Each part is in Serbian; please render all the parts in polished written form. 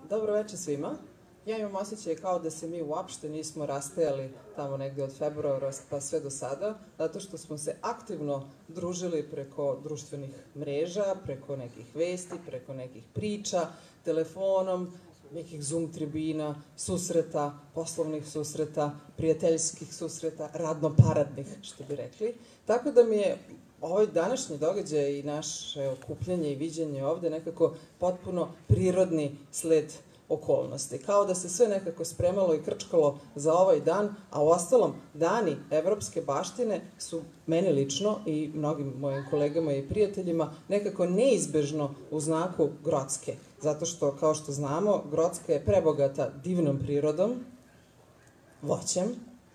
Dobro večer svima. Ja imam osjećaj kao da se mi uopšte nismo rastajali tamo negde od februara pa sve do sada, zato što smo se aktivno družili preko društvenih mreža, preko nekih vesti, preko nekih priča, telefonom, nekih Zoom tribina, susreta, poslovnih susreta, prijateljskih susreta, radno-paradnih, što bi rekli. Tako da mi je ovaj današnji događaj i naše okupljanje i viđenje ovde nekako potpuno prirodni sled okolnosti. Kao da se sve nekako spremalo i krčkalo za ovaj dan, a u ostalom dani evropske baštine su meni lično i mnogim mojim kolegama i prijateljima nekako neizbežno u znaku Grocke. Zato što, kao što znamo, Grocka je prebogata divnom prirodom, voćem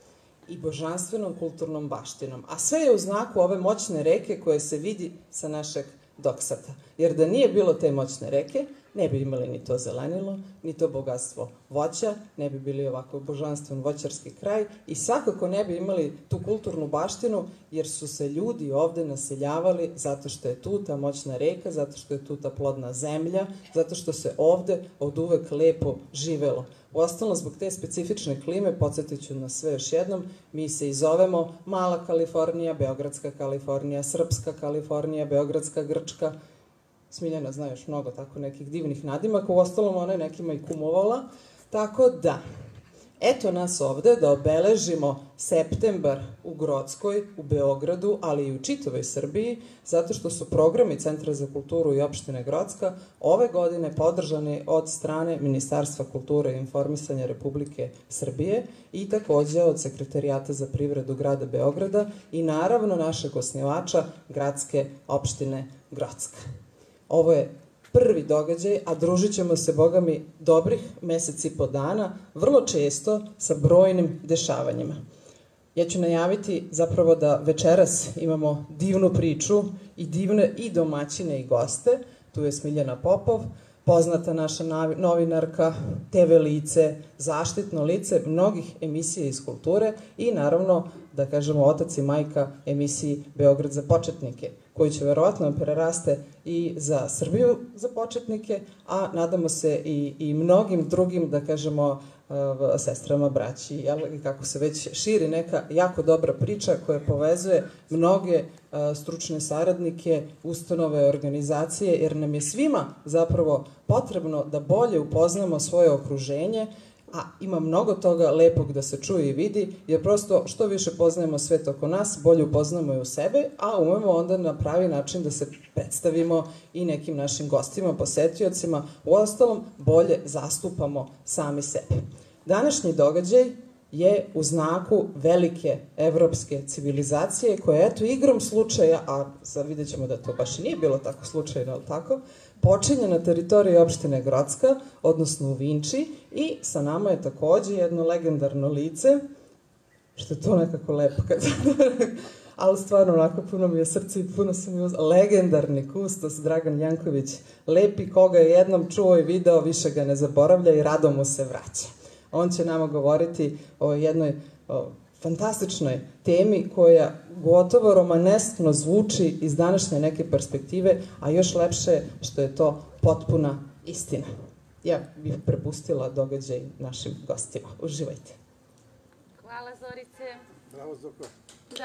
i božanstvenom kulturnom baštinom. A sve je u znaku ove moćne reke koje se vidi sa našeg Doksata. Jer da nije bilo te moćne reke, ne bi imali ni to zelenilo, ni to bogatstvo voća, ne bi bili ovako božanstven voćarski kraj i svakako ne bi imali tu kulturnu baštinu, jer su se ljudi ovde naseljavali zato što je tu ta moćna reka, zato što je tu ta plodna zemlja, zato što se ovde od uvek lepo živelo. Uostalom, zbog te specifične klime, podsjetit ću na sve još jednom, mi se i zovemo Mala Kalifornija, Beogradska Kalifornija, Srpska Kalifornija, Beogradska Grčka. Smiljana zna još mnogo tako nekih divnih nadimaka, uostalom ona je nekima i kumovala. Tako da, eto nas ovde da obeležimo septembar u Grockoj, u Beogradu, ali i u čitavoj Srbiji, zato što su programi Centra za kulturu i opštine Grocka ove godine podržani od strane Ministarstva kulture i informisanja Republike Srbije i takođe od Sekretarijata za privredu grada Beograda i naravno našeg osnivača gradske opštine Grocka. Ovo je prvi događaj, a družit ćemo se, boga mi, dobrih mesec i po dana, vrlo često sa brojnim dešavanjima. Ja ću najaviti zapravo da večeras imamo divnu priču i divne i domaćine i goste. Tu je Smiljana Popov, poznata naša novinarka, TV lice, zaštitno lice mnogih emisija iz kulture i naravno, da kažemo, otac i majka emisiji Beograd za početnike, koji će verovatno preraste i za Srbiju za početnike, a nadamo se i mnogim drugim, da kažemo, sestrama, braći, i kako se već širi neka jako dobra priča koja povezuje mnoge stručne saradnike, ustanove, organizacije, jer nam je svima zapravo potrebno da bolje upoznamo svoje okruženje, a ima mnogo toga lepog da se čuje i vidi, jer prosto što više poznajemo svet oko nas, bolje upoznamo i u sebe, a umemo onda na pravi način da se predstavimo i nekim našim gostima, posetiocima, uostalom bolje zastupamo sami sebe. Današnji događaj je u znaku velike evropske civilizacije koja, eto, igrom slučaja, a sad vidjet ćemo da to baš i nije bilo tako slučajno, ali tako, počinje na teritoriji opštine Grocka, odnosno u Vinči, i sa nama je takođe jedno legendarno lice, što je to nekako lepo, ali stvarno onako puno mi je srce i puno sam mi legendarni kustos Dragan Janković, lepi, koga je jednom čuo i video, više ga ne zaboravlja i rado mu se vraća. On će nama govoriti o jednoj fantastičnoj temi koja gotovo romaneskno zvuči iz današnje neke perspektive, a još lepše je što je to potpuna istina. Ja bih prepustila događaj našim gostima. Uživajte. Hvala, Zorice. Bravo, Zoko. Da.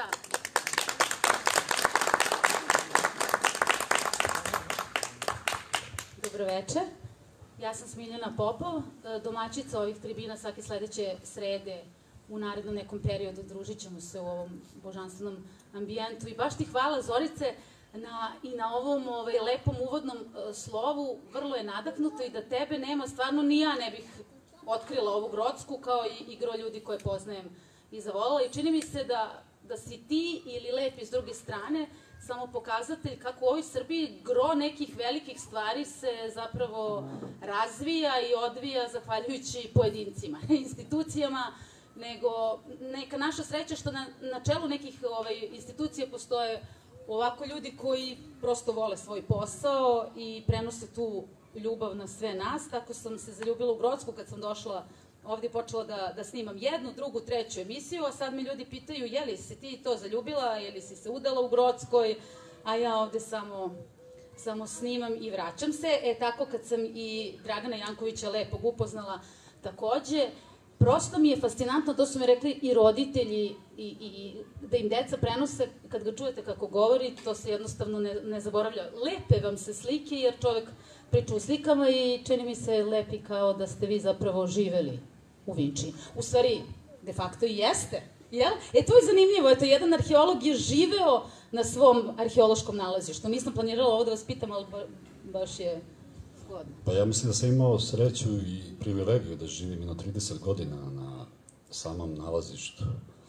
Dobro večer. Ja sam Smiljana Popov, domaćica ovih tribina svake sledeće srede u narednom nekom periodu. Družit ćemo se u ovom božanstvenom ambijentu. I baš ti hvala, Zorice, i na ovom lepom uvodnom slovu. Vrlo je nadahnuto i da tebe nema, stvarno ni ja ne bih otkrila ovu Grocku, kao i igro ljudi koje poznajem i zavolela. I čini mi se da si ti ili lepi s druge strane samo pokazatelj kako u ovoj Srbiji gro nekih velikih stvari se zapravo razvija i odvija zahvaljujući pojedincima, institucijama, nego neka naša sreća što na čelu nekih institucija postoje ovako ljudi koji prosto vole svoj posao i prenose tu ljubav na sve nas. Tako sam se zaljubila u Grocku kad sam došla ovde, počela da snimam jednu, drugu, treću emisiju, a sad mi ljudi pitaju je li si ti to zaljubila, je li si se udala u Grockoj, a ja ovde samo samo snimam i vraćam se. Tako kad sam i Dragana Jankovića lepog upoznala takođe, prosto mi je fascinantno, to su mi rekli i roditelji, i da im deca prenose, kad ga čujete kako govori, to se jednostavno ne zaboravlja. Lepe vam se slike, jer čovek priča u slikama i čini mi se lepi kao da ste vi zapravo živeli u Vinči. U stvari, de facto i jeste. Jel? To je zanimljivo, eto, jedan arheolog je živeo na svom arheološkom nalazištu. Nisam planirala ovo da vas pitam, ali baš je zgodno. Pa ja mislim da sam imao sreću i privilegiju da živim i na 30 godina na samom nalazištu.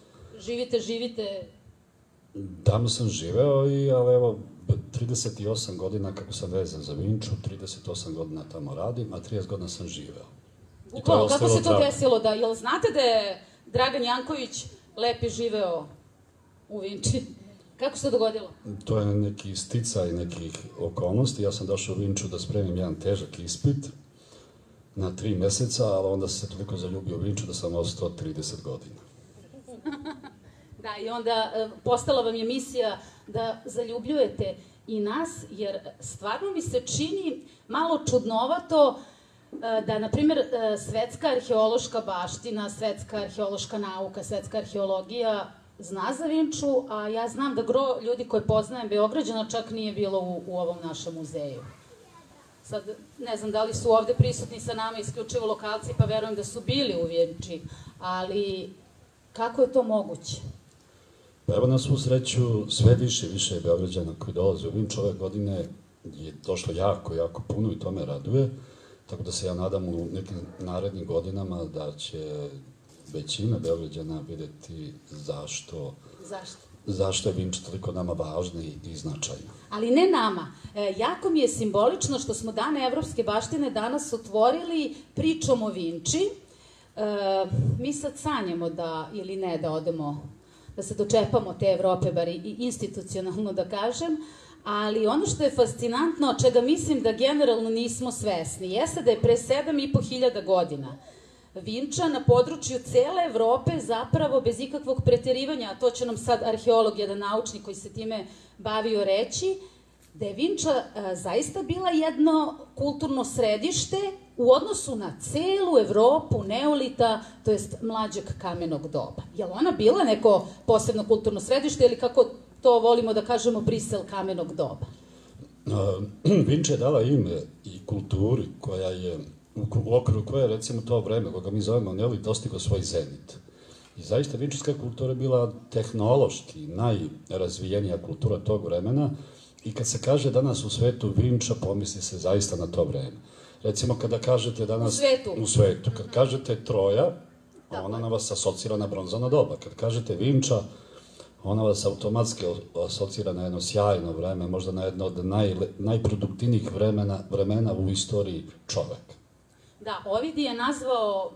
Živite? Tamo sam živeo, ali evo, 38 godina kako sam vezan za Vinču, 38 godina tamo radim, a 30 godina sam živeo. Bukvalno, kako se to desilo? Jel znate da je Dragan Janković lepi živeo u Vinči? Kako se to dogodilo? To je neki sticaj nekih okolnosti. Ja sam došao u Vinču da spremim jedan težak ispit na 3 meseca, ali onda se toliko zaljubio u Vinču da sam ostao 30 godina. Da, i onda postala vam je misija da zaljubljujete i nas, jer stvarno mi se čini malo čudnovato da, na primjer, svetska arheološka baština, svetska arheološka nauka, svetska arheologija zna za Vinču, a ja znam da gro ljudi koje poznajem Beograđana čak nije bilo u ovom našem muzeju. Sad, ne znam da li su ovde prisutni sa nama isključivo lokalci, pa verujem da su bili u Vinči, ali kako je to moguće? Pa evo, na svu sreću, sve više je Beograđana koji dolaze u Vinču. Ove godine je došlo jako puno i to me raduje, tako da se ja nadam u nekim narednim godinama da će većina Beograđana videti zašto je Vinča toliko nama važna i značajna. Ali ne nama. Jako mi je simbolično što smo Dane evropske baštine danas otvorili pričom o Vinči. Mi sad sanjamo da, ili ne, da odemo, da se dočepamo te Evrope, bar i institucionalno da kažem, ali ono što je fascinantno, čega mislim da generalno nismo svesni, jeste da je pre 7.500 godina Vinča na području cele Evrope zapravo bez ikakvog preterivanja, a to će nam sad arheolog, jedan naučnik koji se time bavio reći, da je Vinča zaista bila jedno kulturno središte u odnosu na celu Evropu neolita, to jest mlađeg kamenog doba. Je li ona bila neko posebno kulturno središte ili kako to volimo da kažemo Brisel kamenog doba? Vinča je dala ime i kulturi koja je u okviru koje, recimo, to vreme, koga mi zovemo neolit, dostigao svoj zenit. I zaista vinčarska kultura je bila tehnološki najrazvijenija kultura tog vremena i kad se kaže danas u svetu Vinča, pomisli se zaista na to vreme. Recimo, kada kažete danas... U svetu. Kad kažete Troja, ona na vas asocira na bronzano doba. Kad kažete Vinča, ona vas automatski asocira na jedno sjajno vreme, možda na jedno od najproduktivnijih vremena u istoriji čoveka. Da, Ovid je nazvao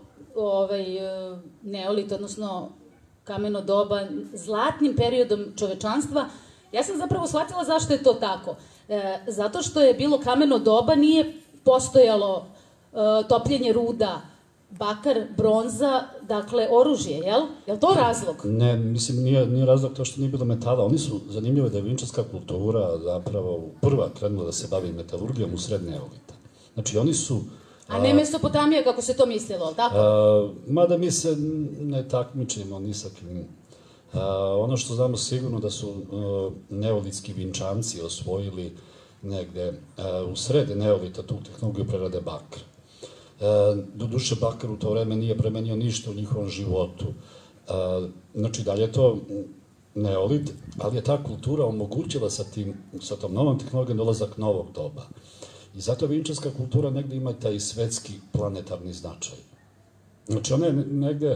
neolit, odnosno kameno doba, zlatnim periodom čovečanstva. Ja sam zapravo shvatila zašto je to tako. Zato što je bilo kameno doba, nije postojalo topljenje ruda, bakar, bronza, dakle, oružje, jel? Je li to razlog? Ne, mislim, nije razlog to što nije bilo metala. Oni su, zanimljivo da je vinčarska kultura zapravo prva krenula da se bavi metalurgijom u sred neolita. Znači, oni su... A ne Mesopotamija, kako se to mislilo, tako? Mada mi se ne takmičimo ni sa kim. Ono što znamo sigurno da su neolitski Vinčanci osvojili negde u srede neolita tu tehnologiju prerade bakra. Doduše, bakar u to vreme nije premenio ništa u njihovom životu. Znači, dalje je to neolit, ali je ta kultura omogućila sa tom novom tehnologijom dolazak novog doba. I zato vinčarska kultura negde ima taj svetski planetarni značaj. Znači, ona je negde,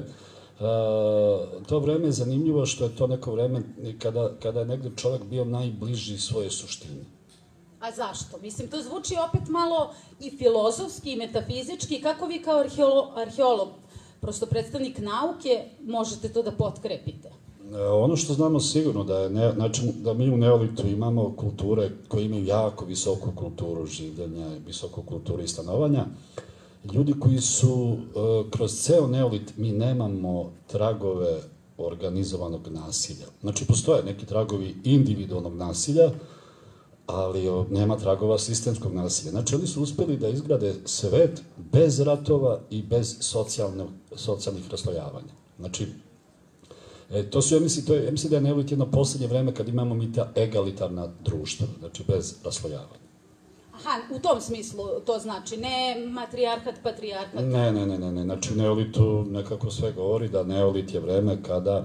to vreme je zanimljivo što je to neko vreme kada je negde čovek bio najbliži svoje suštini. A zašto? Mislim, to zvuči opet malo i filozofski i metafizički. Kako vi kao arheolog, prosto predstavnik nauke, možete to da potkrepite? Ono što znamo sigurno da mi u neolitu imamo kulture koje imaju jako visoku kulturu življenja, visoku kulturu i stanovanja. Ljudi koji su kroz ceo neolit, mi nemamo tragove organizovanog nasilja. Znači, postoje neki tragovi individualnog nasilja, ali nema tragova sistemskog nasilja. Znači, oni su uspeli da izgrade svet bez ratova i bez socijalnih raslojavanja. Znači, to su, ja mislim da je neolit jedno poslednje vreme kad imamo mi ta egalitarna društva, znači bez raslojavanja. Aha, u tom smislu to znači, ne matrijarhat, patrijarhat. Ne, znači neolitu nekako sve govori da neolit je vreme kada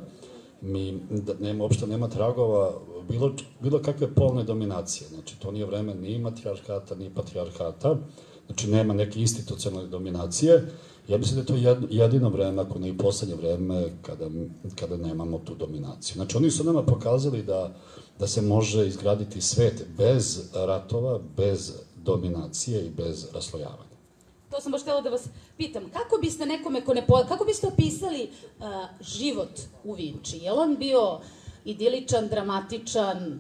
uopšte nema tragova bilo kakve polne dominacije. Znači, to nije vreme ni matrijarhata, ni patrijarhata, znači nema neke institucionalne dominacije. Ja mislim da je to jedino vreme, ako ne i poslednje vreme, kada nemamo tu dominaciju. Znači, oni su nama pokazali da se može izgraditi svet bez ratova, bez dominacije i bez raslojavanja. To sam baš htela da vas pitam. Kako biste nekome kako biste opisali život u Vinči? Je li on bio idiličan, dramatičan,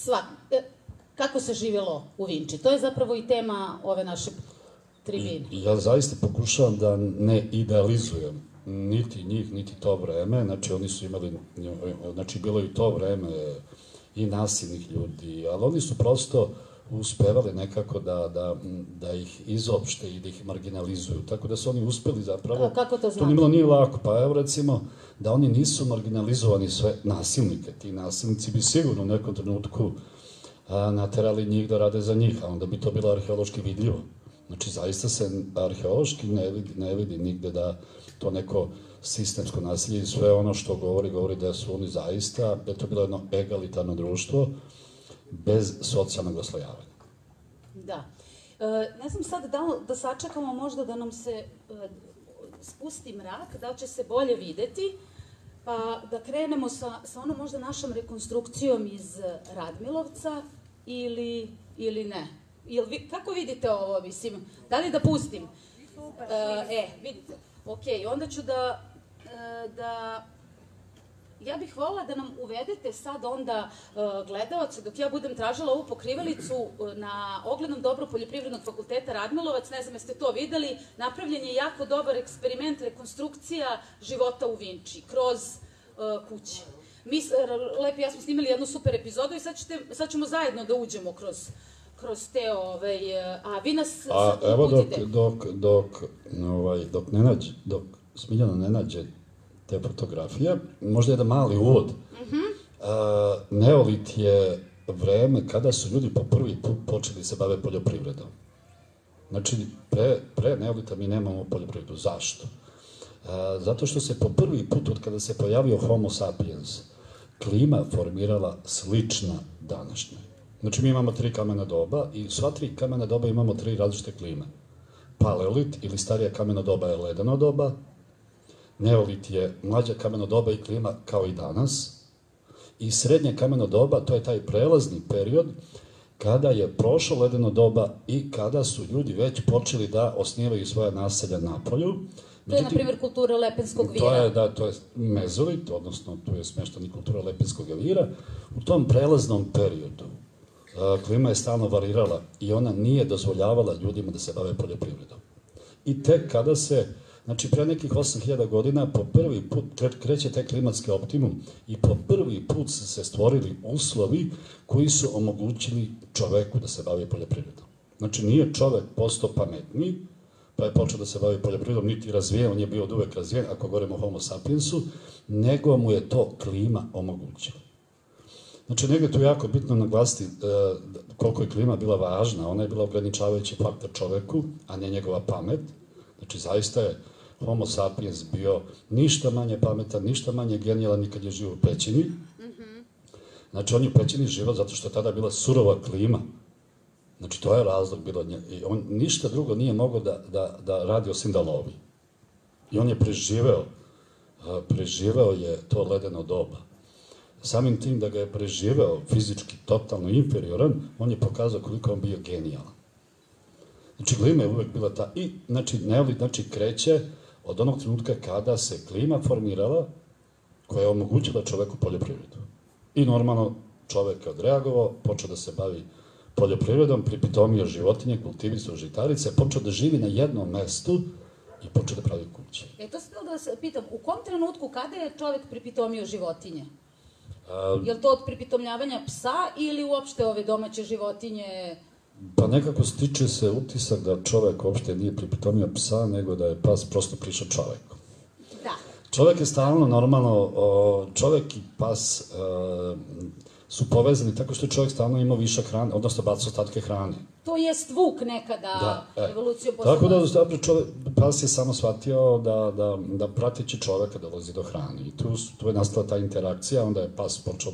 kako se živjelo u Vinči? To je zapravo i tema ove naše tribine. Ja zaista pokušavam da ne idealizujem niti njih, niti to vreme. Znači, oni su imali, znači, bilo i to vreme i nasilnih ljudi, ali oni su prosto uspevali nekako da ih izopšte i da ih marginalizuju. Tako da su oni uspeli zapravo... Kako to znači? To nimalo nije lako. Pa evo recimo da oni nisu marginalizovani sve nasilnike. Ti nasilnici bi sigurno u nekom trenutku naterali njih da rade za njih, a onda bi to bilo arheološki vidljivo. Znači, zaista se arheološki ne vidi nigde da to neko sistemsko nasilje i sve ono što govori da su oni zaista, da je to bilo jedno egalitarno društvo, bez socijalnog raslojavanja. Da. Ne znam sad da sačekamo možda da nam se spusti mrak, da će se bolje videti, pa da krenemo sa onom možda našom rekonstrukcijom iz Radmilovca ili ne. Kako vidite ovo, mislim? Da li da pustim? Super. Vidite. Ok, onda ću da ja bih volila da nam uvedete sad onda gledaoce, dok ja budem tražila ovu pokrivalicu na oglednom dobru Poljoprivrednog fakulteta Radmilovac, ne znam jeste to videli, napravljen je jako dobar eksperiment, rekonstrukcija života u Vinči, kroz kuće. Mi, Lepi i ja smo snimali jednu super epizodu i sad ćemo zajedno da uđemo kroz te, a vi nas sad uputite. Evo dok Smiljana ne nađe te fotografije, možda jedan mali uvod. Neolit je vreme kada su ljudi po prvi put počeli se bave poljoprivredom. Znači, pre neolita mi nemamo poljoprivredu. Zašto? Zato što se po prvi put, od kada se pojavio Homo sapiens, klima formirala slična današnjoj. Znači, mi imamo 3 kamena doba i sva 3 kamena doba imamo 3 različite klime. Paleolit ili starija kameno doba je ledeno doba, neolit je mlađa kameno doba i klima kao i danas, i srednje kameno doba, to je taj prelazni period kada je prošlo ledeno doba i kada su ljudi već počeli da osnivaju svoja naselja napolju. To je, na primjer, kultura Lepenskog vira. To je mezolit, odnosno tu je smeštena kultura Lepenskog vira. U tom prelaznom periodu klima je stalno varirala i ona nije dozvoljavala ljudima da se bave poljoprivredom. I tek kada se, znači pre nekih 8000 godina, po prvi put kreće taj klimatski optimum i po prvi put su se stvorili uslovi koji su omogućili čoveku da se bavi poljoprivredom. Znači, nije čovek postao pametniji, pa je počeo da se bavi poljoprivredom, niti razvijen, on je bio od uvek razvijen, ako govorimo o Homo sapiensu, nego mu je to klima omogućila. Znači, negde tu jako bitno naglasiti koliko je klima bila važna. Ona je bila ograničavajući faktor čoveku, a ne njegova pamet. Znači, zaista je Homo sapiens bio ništa manje pametan, ništa manje genijalan ni kad je živio u pećini. Znači, on je u pećini živao zato što je tada bila surova klima. Znači, to je razlog bilo. On ništa drugo nije mogao da radi osim da lovi. I on je preživeo je to ledeno doba. Samim tim da ga je preživeo fizički totalno inferioran, on je pokazao koliko on bio genijalan. Znači, klima je uvek bila ta. I, znači, neolit, kreće od onog trenutka kada se klima formirala, koja je omogućila čoveku poljoprivredu. I normalno čovek je odreagovao, počeo da se bavi poljoprivredom, pripitomio životinje, kultivisao žitarice, počeo da živi na jednom mestu i počeo da pravi kuće. To sam da vas pitam, u kom trenutku, kada je čovek pripitomio životinje? Je li to od pripitomljavanja psa ili uopšte ove domaće životinje? Pa nekako stiče se utisak da čovek uopšte nije pripitomio psa, nego da je pas prosto priča čoveku. Da. Čovek je stalno, normalno, čovek i pas su povezani tako što je čovek stalno imao višak hrane, odnosno baca ostatke hrane. To je zvuk nekada evolucijom posle. Tako da zapravo pas je samo shvatio da prateći čoveka dolazi do hrane. I tu je nastala ta interakcija, onda je pas počeo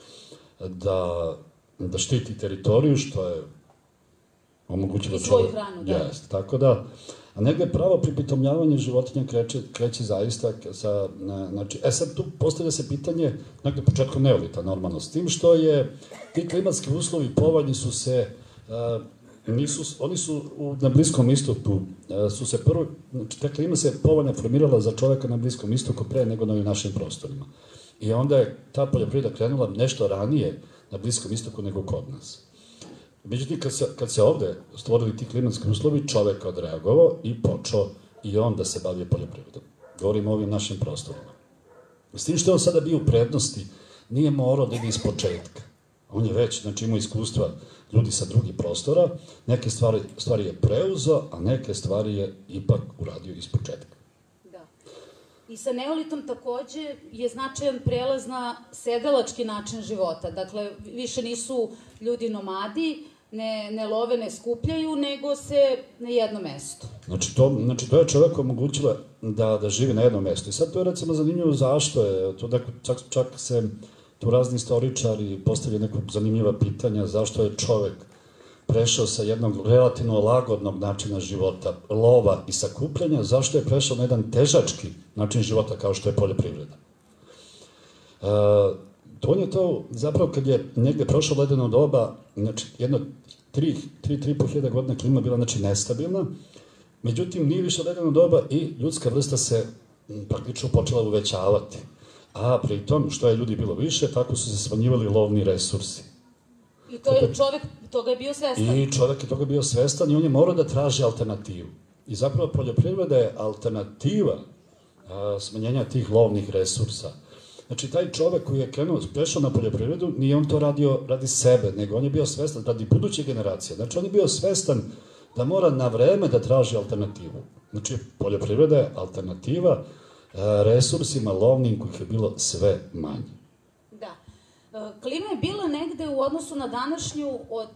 da štiti teritoriju, što je omogućilo čovek. I svoju hranu, da. Jeste, tako da, a negde pravo pripitomljavanje životinja kreće zaista sa, znači, sad tu postavlja se pitanje, negde početkom neolita, normalno, s tim što je, ti klimatski uslovi povoljni su se, oni su na Bliskom istoku, su se prvo, znači, ta klima se povoljno formirala za čoveka na Bliskom istoku pre nego na ovim našim prostorima. I onda je ta poljoprivreda krenula nešto ranije na Bliskom istoku nego kod nas. Međutim, kad se ovde stvorili ti klimatski uslovi, čovek odreagovao i počeo i on da se bavio poljoprivredom. Govorimo o ovim našim prostorima. S tim što je on sada bio u prednosti, nije morao da ide iz početka. On je već, znači, imao iskustva ljudi sa drugih prostora, neke stvari je preuzeo, a neke stvari je ipak uradio iz početka. Da. I sa neolitom takođe je značajan prelaz na sedelački način života. Dakle, više nisu ljudi nomadi, ne love, ne skupljaju, nego se na jednom mestu. Znači, to je čovek omogućila da živi na jednom mestu. I sad to je, recimo, zanimljivo zašto je. Čak se tu razni istoričari postavljaju neko zanimljiva pitanja zašto je čovek prešao sa jednog relativno lagodnog načina života, lova i sakupljanja, zašto je prešao na jedan težački način života kao što je poljoprivreda. On je to, zapravo, kad je negde prošlo ledeno doba, znači, jedno 3,5 hiljada godina klima bila, znači, nestabilna, međutim, nije više ledeno doba i ljudska vrsta se praktično počela uvećavati. A pritom, što je ljudi bilo više, tako su se smanjivali lovni resursi. I to je čovek toga je bio svestan. I čovek je toga bio svestan i on je morao da traži alternativu. I zapravo poljoprivreda je alternativa smanjenja tih lovnih resursa. Znači, taj čovek koji je prešao na poljoprivredu, nije on to radio radi sebe, nego on je bio svestan radi buduće generacije. Znači, on je bio svestan da mora na vreme da traži alternativu. Znači, poljoprivreda je alternativa resursima lovnim kojih je bilo sve manje. Da. Klima je bila negde u odnosu na današnju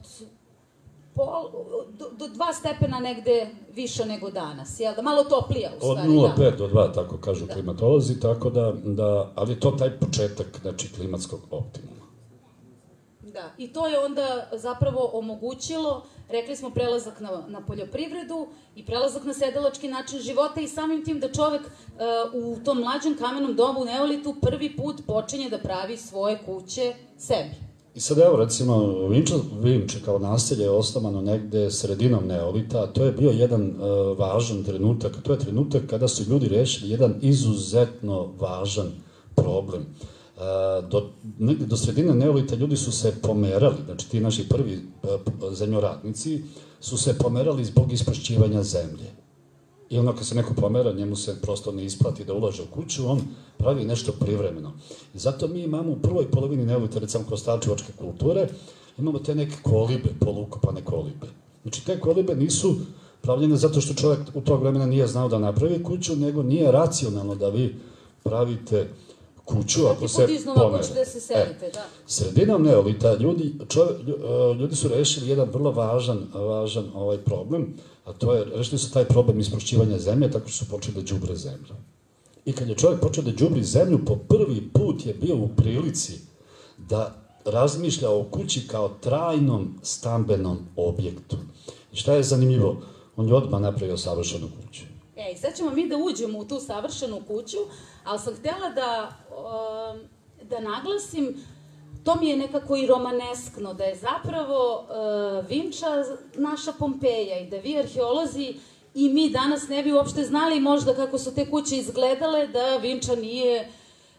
do 2 stepena negde više nego danas, jel da? Malo toplija u stvari. Od 0,5 do 2, tako kažu klimatolozi, tako da, ali to taj početak, znači, klimatskog optimuma. Da, i to je onda zapravo omogućilo, rekli smo, prelazak na poljoprivredu i prelazak na sedelački način života i samim tim da čovek u tom mlađem kamenom dobu u neolitu prvi put počinje da pravi svoje kuće sebi. I sad evo, recimo, Vinče kao naselje je osnovano negde sredinom neolita, a to je bio jedan važan trenutak, to je trenutak kada su ljudi rešili jedan izuzetno važan problem. Do sredine neolita ljudi su se pomerali, znači ti naši prvi zemljoradnici su se pomerali zbog isprašćivanja zemlje. I ono kad se neko pomera, njemu se prosto ne isplati da ulaže u kuću, on pravi nešto privremeno. I zato mi imamo u prvoj polovini neolita, recimo kroz starčivačke kulture, imamo te neke kolibe, poluukopane kolibe. Znači te kolibe nisu pravljene zato što čovjek u tog vremena nije znao da napravi kuću, nego nije racionalno da vi pravite kuću ako se pomere. Sredinom neolita ljudi su rešili jedan vrlo važan problem, a to je, rešili su taj problem isprašćivanja zemlje tako što su počeli da đubre zemlju. I kad je čovjek počeo da đubri zemlju, po prvi put je bio u prilici da razmišlja o kući kao trajnom stambenom objektu. I šta je zanimljivo? On je odmah napravio savršenu kuću. I sad ćemo mi da uđemo u tu savršenu kuću, ali sam htela da naglasim, to mi je nekako i romaneskno, da je zapravo Vinča naša Pompeja i da vi arheolozi i mi danas ne bi uopšte znali možda kako su te kuće izgledale da Vinča nije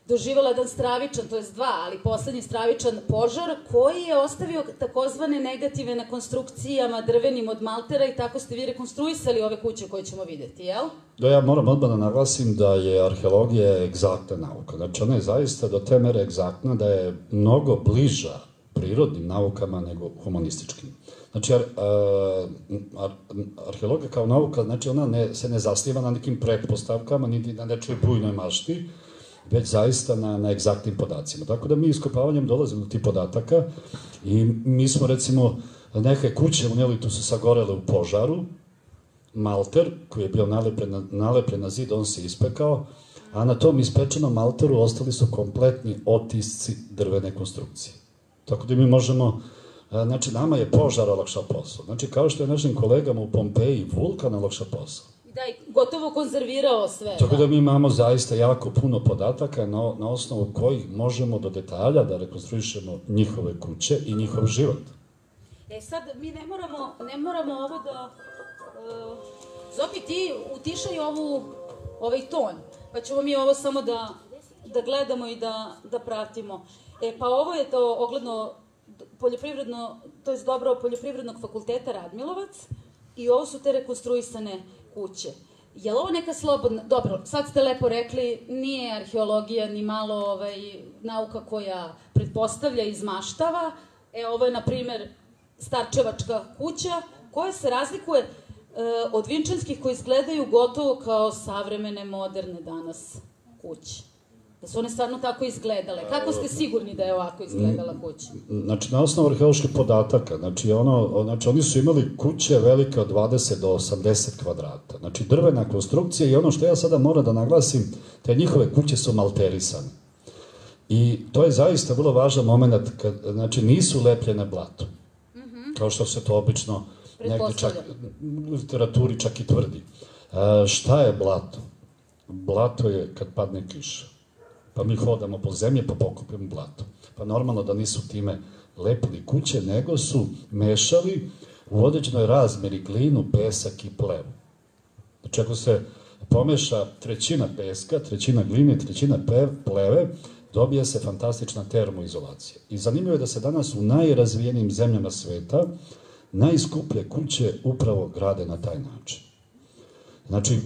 doživjela jedan stravičan, to je dva, ali poslednji stravičan požar, koji je ostavio takozvane negative na konstrukcijama drvenim od maltera i tako ste vi rekonstruisali ove kuće koje ćemo videti, jel? Da, ja moram odmah da naglasim da je arheologija egzaktna nauka. Znači, ona je zaista do te mere egzaktna da je mnogo bliža prirodnim naukama nego humanističkim. Znači, arheologija kao nauka, znači ona se ne zasniva na nekim pretpostavkama, niti na nečoj bujnoj mašti, već zaista na egzaktnim podacima. Tako da mi iskopavanjem dolazimo do tih podataka i mi smo, recimo, neke kuće u Neolitu su sagorele u požaru, malter koji je bio nalepljen na zid, on se ispekao, a na tom ispečenom malteru ostali su kompletni otisci drvene konstrukcije. Tako da mi možemo, znači nama je požar olakšao posao. Znači kao što je našim kolegama u Pompeji vulkan olakšao posao. Da, i gotovo konzervirao sve. Tako da mi imamo zaista jako puno podataka na osnovu kojih možemo do detalja da rekonstruišemo njihove kuće i njihov život. Sad, mi ne moramo ovo da... Zoki, ti utišaj ovaj ton, pa ćemo mi ovo samo da gledamo i da pratimo. Pa ovo je to ogledno poljoprivredno, to je dobro Poljoprivrednog fakulteta Radmilovac i ovo su te rekonstruisane kuće. Je li ovo neka slobodna... Dobro, sad ste lepo rekli, nije arheologija ni malo nauka koja pretpostavlja i izmaštava. Ovo je, na primer, Starčevačka kuća, koja se razlikuje od vinčanskih koji izgledaju gotovo kao savremene, moderne danas kuće. Da su one stvarno tako izgledale. Kako ste sigurni da je ovako izgledala kuća? Znači, na osnovu arheoloških podataka, znači oni su imali kuće velike od 20 do 80 kvadrata. Znači, drvena konstrukcija i ono što ja sada moram da naglasim, te njihove kuće su malterisane. I to je zaista vrlo važan moment, znači nisu lepljene blatom, kao što se to obično negde čak u literaturi čak i tvrdi. Šta je blato? Blato je kad padne kiša. Pa mi hodamo po zemlji pa pokupimo blato. Pa normalno da nisu time lepili kuće, nego su mešali u određenoj razmeri glinu, pesak i plevu. Znači ako se pomeša trećina peska, trećina gline, trećina pleve, dobije se fantastična termoizolacija. I zanimljivo je da se danas u najrazvijenijim zemljama sveta najskuplje kuće upravo grade na taj način. Znači,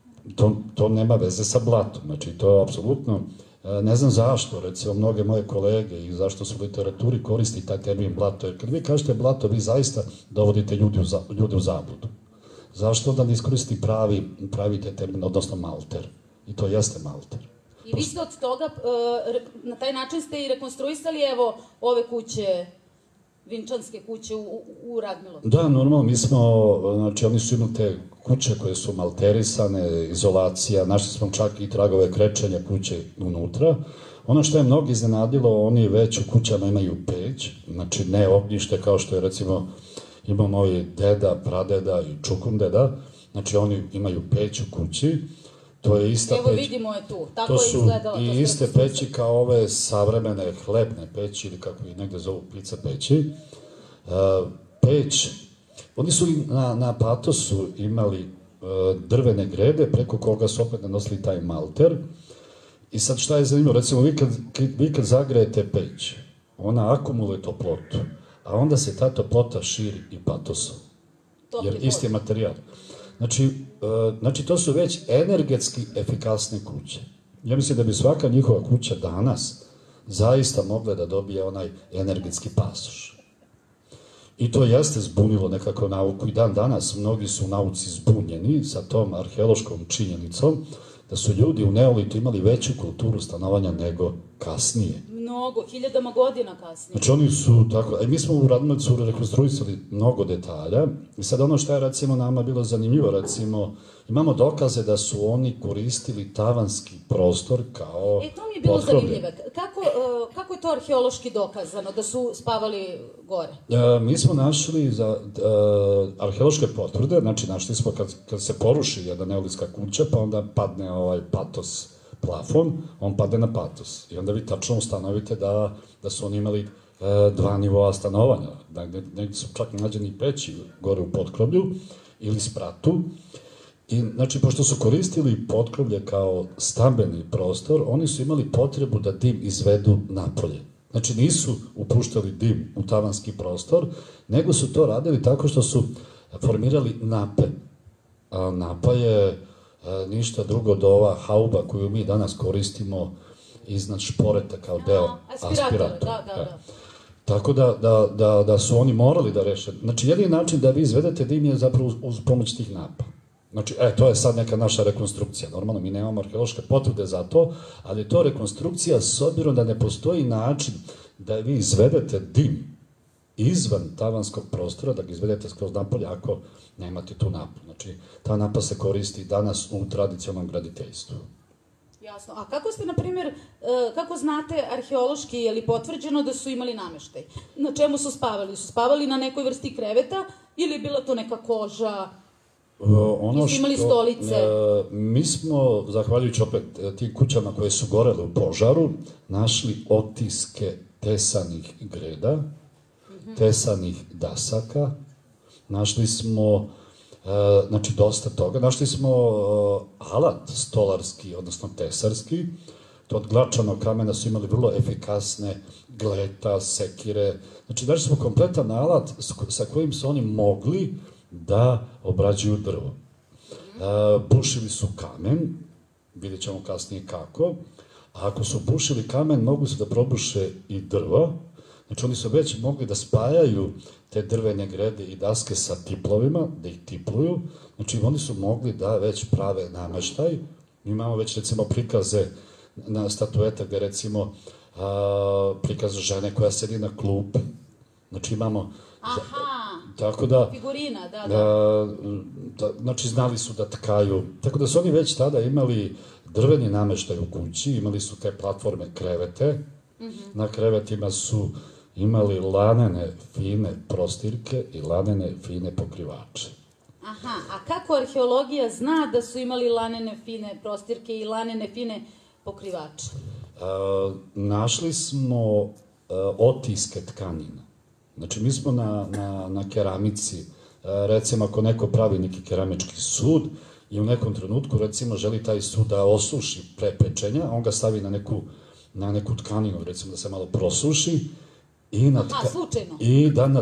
to nema veze sa blatom. Znači, to je apsolutno, ne znam zašto, recimo, mnoge moje kolege i zašto su u literaturi koristi taj termin blato, jer kad vi kažete blato, vi zaista dovodite ljude u zabludu. Zašto da ne iskoristi pravite termin, odnosno malter? I to jeste malter. I vi ste od toga, na taj način ste i rekonstruisali, evo, ove kuće, vinčanske kuće u Radmilovcu. Da, normalno, mi smo, znači oni su imali te kuće koje su malterisane, izolacija, našli smo čak i tragove krečenja kuće unutra. Ono što je mnogo iznenadilo, oni već u kućama imaju peć, znači ne ognjište kao što je recimo imao moj deda, pradeda i čukundeda, znači oni imaju peć u kući. To je ista peć. Evo vidimo je tu, tako je izgledala. To su i iste peći kao ove savremene hlebne peći ili kako ih negde zovu pizza peći. Peć, oni su na patosu imali drvene grede preko koga su opet nanosili taj malter. I sad šta je zanimljivo, recimo vi kad zagrejete peć, ona akumuluje toplotu, a onda se ta toplota širi i patosom. Jer isti je materijal. Znači, to su već energetski efikasne kuće. Ja mislim da bi svaka njihova kuća danas zaista mogla da dobije onaj energetski pasoš. I to jeste zbunilo nekako nauku i dan danas mnogi su u nauci zbunjeni sa tom arheološkom činjenicom da su ljudi u Neolitu imali veću kulturu stanovanja nego kasnije. Mnogo, hiljadama godina kasnije. Znači oni su tako, mi smo u Radmilovcu rekonstruisali mnogo detalja i sad ono što je recimo nama bilo zanimljivo, recimo imamo dokaze da su oni koristili tavanski prostor kao to mi je bilo zanimljivo. Kako je to arheološki dokazano da su spavali gore? Mi smo našli za arheološke potvrde, znači našli smo kad se poruši jedna neolitska kuća pa onda padne patos plafon, on pade na patos. I onda vi tačno ustanovite da su oni imali dva nivoa stanovanja. Negdje su čak nađeni peći gore u potkrovlju ili spratu. I, znači, pošto su koristili potkrovlje kao stambeni prostor, oni su imali potrebu da dim izvedu napolje. Znači, nisu upuštali dim u tavanski prostor, nego su to radili tako što su formirali nape. A napa je ništa drugo od ova hauba koju mi danas koristimo iznad šporeta kao deo aspiratora. Da. Tako da su oni morali da reše. Znači, jedini način da vi izvedete dim je zapravo uz pomoć tih napa. Znači, to je sad neka naša rekonstrukcija. Normalno, mi nemamo arheološke potvrde za to, ali je to rekonstrukcija s obzirom da ne postoji način da vi izvedete dim izvan tavanskog prostora, da ga izvedete skroz napolje ako nemate tu napu. Znači, ta napa se koristi danas u tradicionalnom graditeljstvu. Jasno. A kako ste, na primjer, kako znate arheološki, je li potvrđeno da su imali nameštaj? Na čemu su spavali? Su spavali na nekoj vrsti kreveta ili je bila to neka koža? Su imali stolice? Mi smo, zahvaljujući opet tim kućama koje su gorele u požaru, našli otiske tesanih greda, tesanih dasaka, našli smo, znači dosta toga, našli smo alat stolarski, odnosno tesarski, to od glačanog kamena su imali vrlo efikasne gleta, sekire, znači našli smo kompletan alat sa kojim su oni mogli da obrađuju drvo. Bušili su kamen, vidjet ćemo kasnije kako, a ako su bušili kamen, mogu se da probuše i drvo, znači oni su već mogli da spajaju te drvene grede i daske sa tiplovima, da ih tipluju, znači oni su mogli da već prave nameštaj. Mi imamo već recimo prikaze na statueta gde recimo prikaz žene koja sedi na klupi, znači imamo... Tako da... Figurina, da. Znači, znali su da tkaju. Tako da su oni već tada imali drveni nameštaj u kući, imali su te platforme krevete. Na krevetima su imali lanene fine prostirke i lanene fine pokrivače. Aha, a kako arheologija zna da su imali lanene fine prostirke i lanene fine pokrivače? Našli smo otiske tkanina. Znači, mi smo na keramici, recimo ako neko pravi neki keramički sud i u nekom trenutku, recimo, želi taj sud da osuši pre pečenja, on ga stavi na neku tkaninu, recimo da se malo prosuši i da na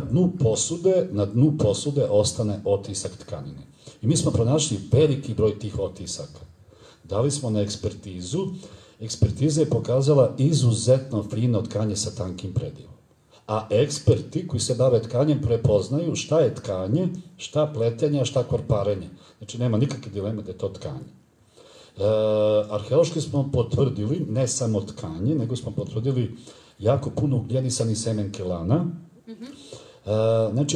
dnu posude ostane otisak tkanine. I mi smo pronašli veliki broj tih otisaka. Dali smo na ekspertizu, ekspertiza je pokazala izuzetno fino tkanje sa tankim predivom. A eksperti koji se bave tkanjem prepoznaju šta je tkanje, šta pletenje, a šta korparenje. Znači, nema nikakve dileme da je to tkanje. Arheološki smo potvrdili ne samo tkanje, nego smo potvrdili jako puno ugljenisanih semenke lana. Znači,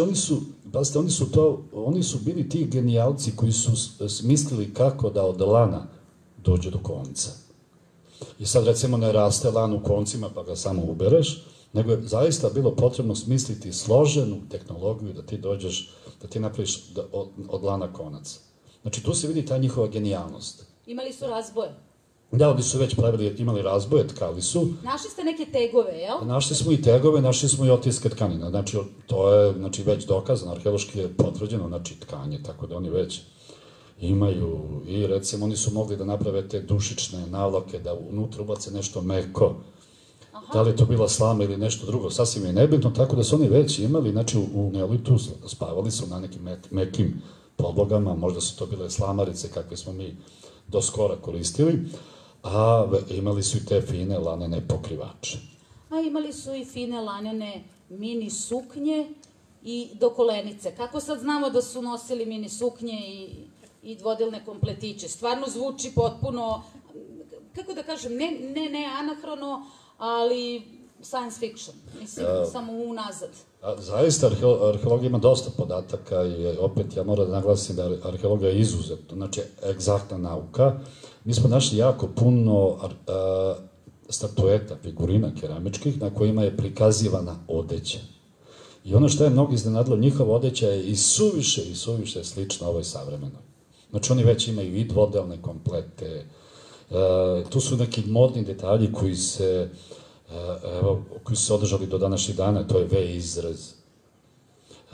oni su bili ti genijalci koji su smislili kako da od lana dođe do konca. I sad, recimo, ne raste lan u koncima pa ga samo ubereš, nego je zaista bilo potrebno smisliti složenu tehnologiju da ti dođeš, da ti napraviš od lana konac. Znači, tu se vidi ta njihova genijalnost. Imali su razboje? Da, oni su već imali razboje, tkali su. Našli ste neke tegove, jel? Našli smo i tegove, našli smo i otiske tkanina. Znači, to je već dokazano, arheološki je potvrđeno, znači, tkanje, tako da oni već imaju i, recimo, oni su mogli da naprave te dušične navlake, da unutra ubace nešto meko. Da li je to bila slama ili nešto drugo, sasvim je nebitno, tako da su oni već imali, znači u neolitu spavali su na nekim mekim podlogama, možda su to bile slamarice kakve smo mi do skora koristili, a imali su i te fine lanene pokrivače. A imali su i fine lanene mini suknje i dokolenice. Kako sad znamo da su nosili mini suknje i dvodilne kompletiće? Stvarno zvuči potpuno, kako da kažem, ne anahrono, ali science fiction, mislim, samo unazad. Zaista, arheologija ima dosta podataka i opet ja moram da naglasim da arheologija je izuzetno, znači egzaktna nauka. Mi smo našli jako puno statueta, figurina keramičkih na kojima je prikazivana odeća. I ono što je mnogo iznenadilo, njihova odeća je i suviše slična ovoj savremenoj. Znači oni već imaju i dvodelne komplete, tu su neki modni detalji koji su se održali do današnjih dana, to je V izraz.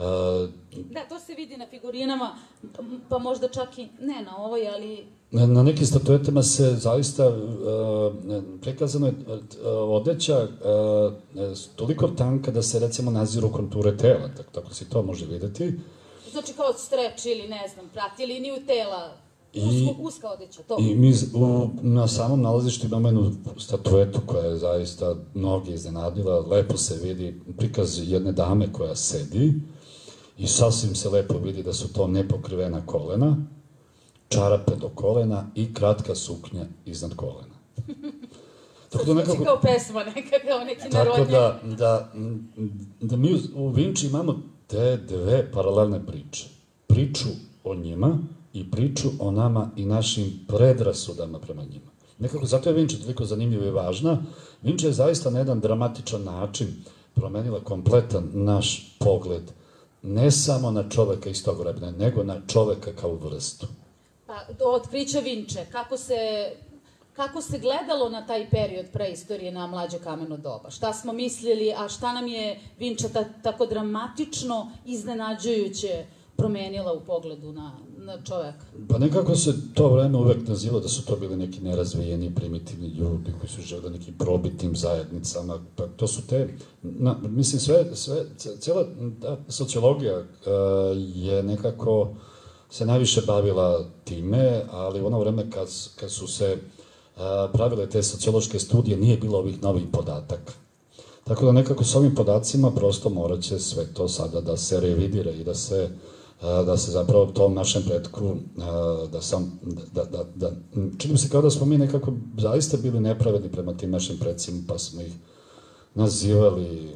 Da, to se vidi na figurinama, pa možda čak i ne na ovoj, ali... Na nekim statuetama se zaista prikazano je odeća toliko tanka da se recimo naziru konture tela, tako se to može videti. Znači kao streč ili ne znam, prati liniju tela, uska odeća, to. I mi na samom nalazištu imamo jednu statuetu koja je zaista mnogi iznenadila, lepo se vidi prikaz jedne dame koja sedi i sasvim se lepo vidi da su to nepokrivena kolena, čarape do kolena i kratka suknja iznad kolena. Tako da nekako... kao pesma neka, kao neki narodnje. Tako da mi u Vinči imamo te dve paralelne priče. Priču o njima i priču o nama i našim predrasudama prema njima. Nekako, zato je Vinča toliko zanimljiva i važna. Vinča je zaista na jedan dramatičan način promenila kompletan naš pogled, ne samo na čoveka iz tog vremena, nego na čoveka kao vrstu. Pa, do otkrića Vinče, kako se gledalo na taj period preistorije, na mlađe kameno doba? Šta smo mislili, a šta nam je Vinča tako dramatično, iznenađujuće promenila u pogledu na čoveka? Pa nekako se to vreme uvek nazivalo da su to bili neki nerazvijeni, primitivni ljudi koji su žele nekim probitnim zajednicama. Pa to su te, mislim, cijela sociologija je nekako se najviše bavila time, ali u ono vreme kad su se pravile te sociološke studije nije bilo ovih novih podataka. Tako da nekako s ovim podacima prosto morat će sve to sada da se revidira i da se zapravo tom našem pretku, čini mi se kao da smo mi nekako zaista bili nepravedni prema tim našim predsima, pa smo ih nazivali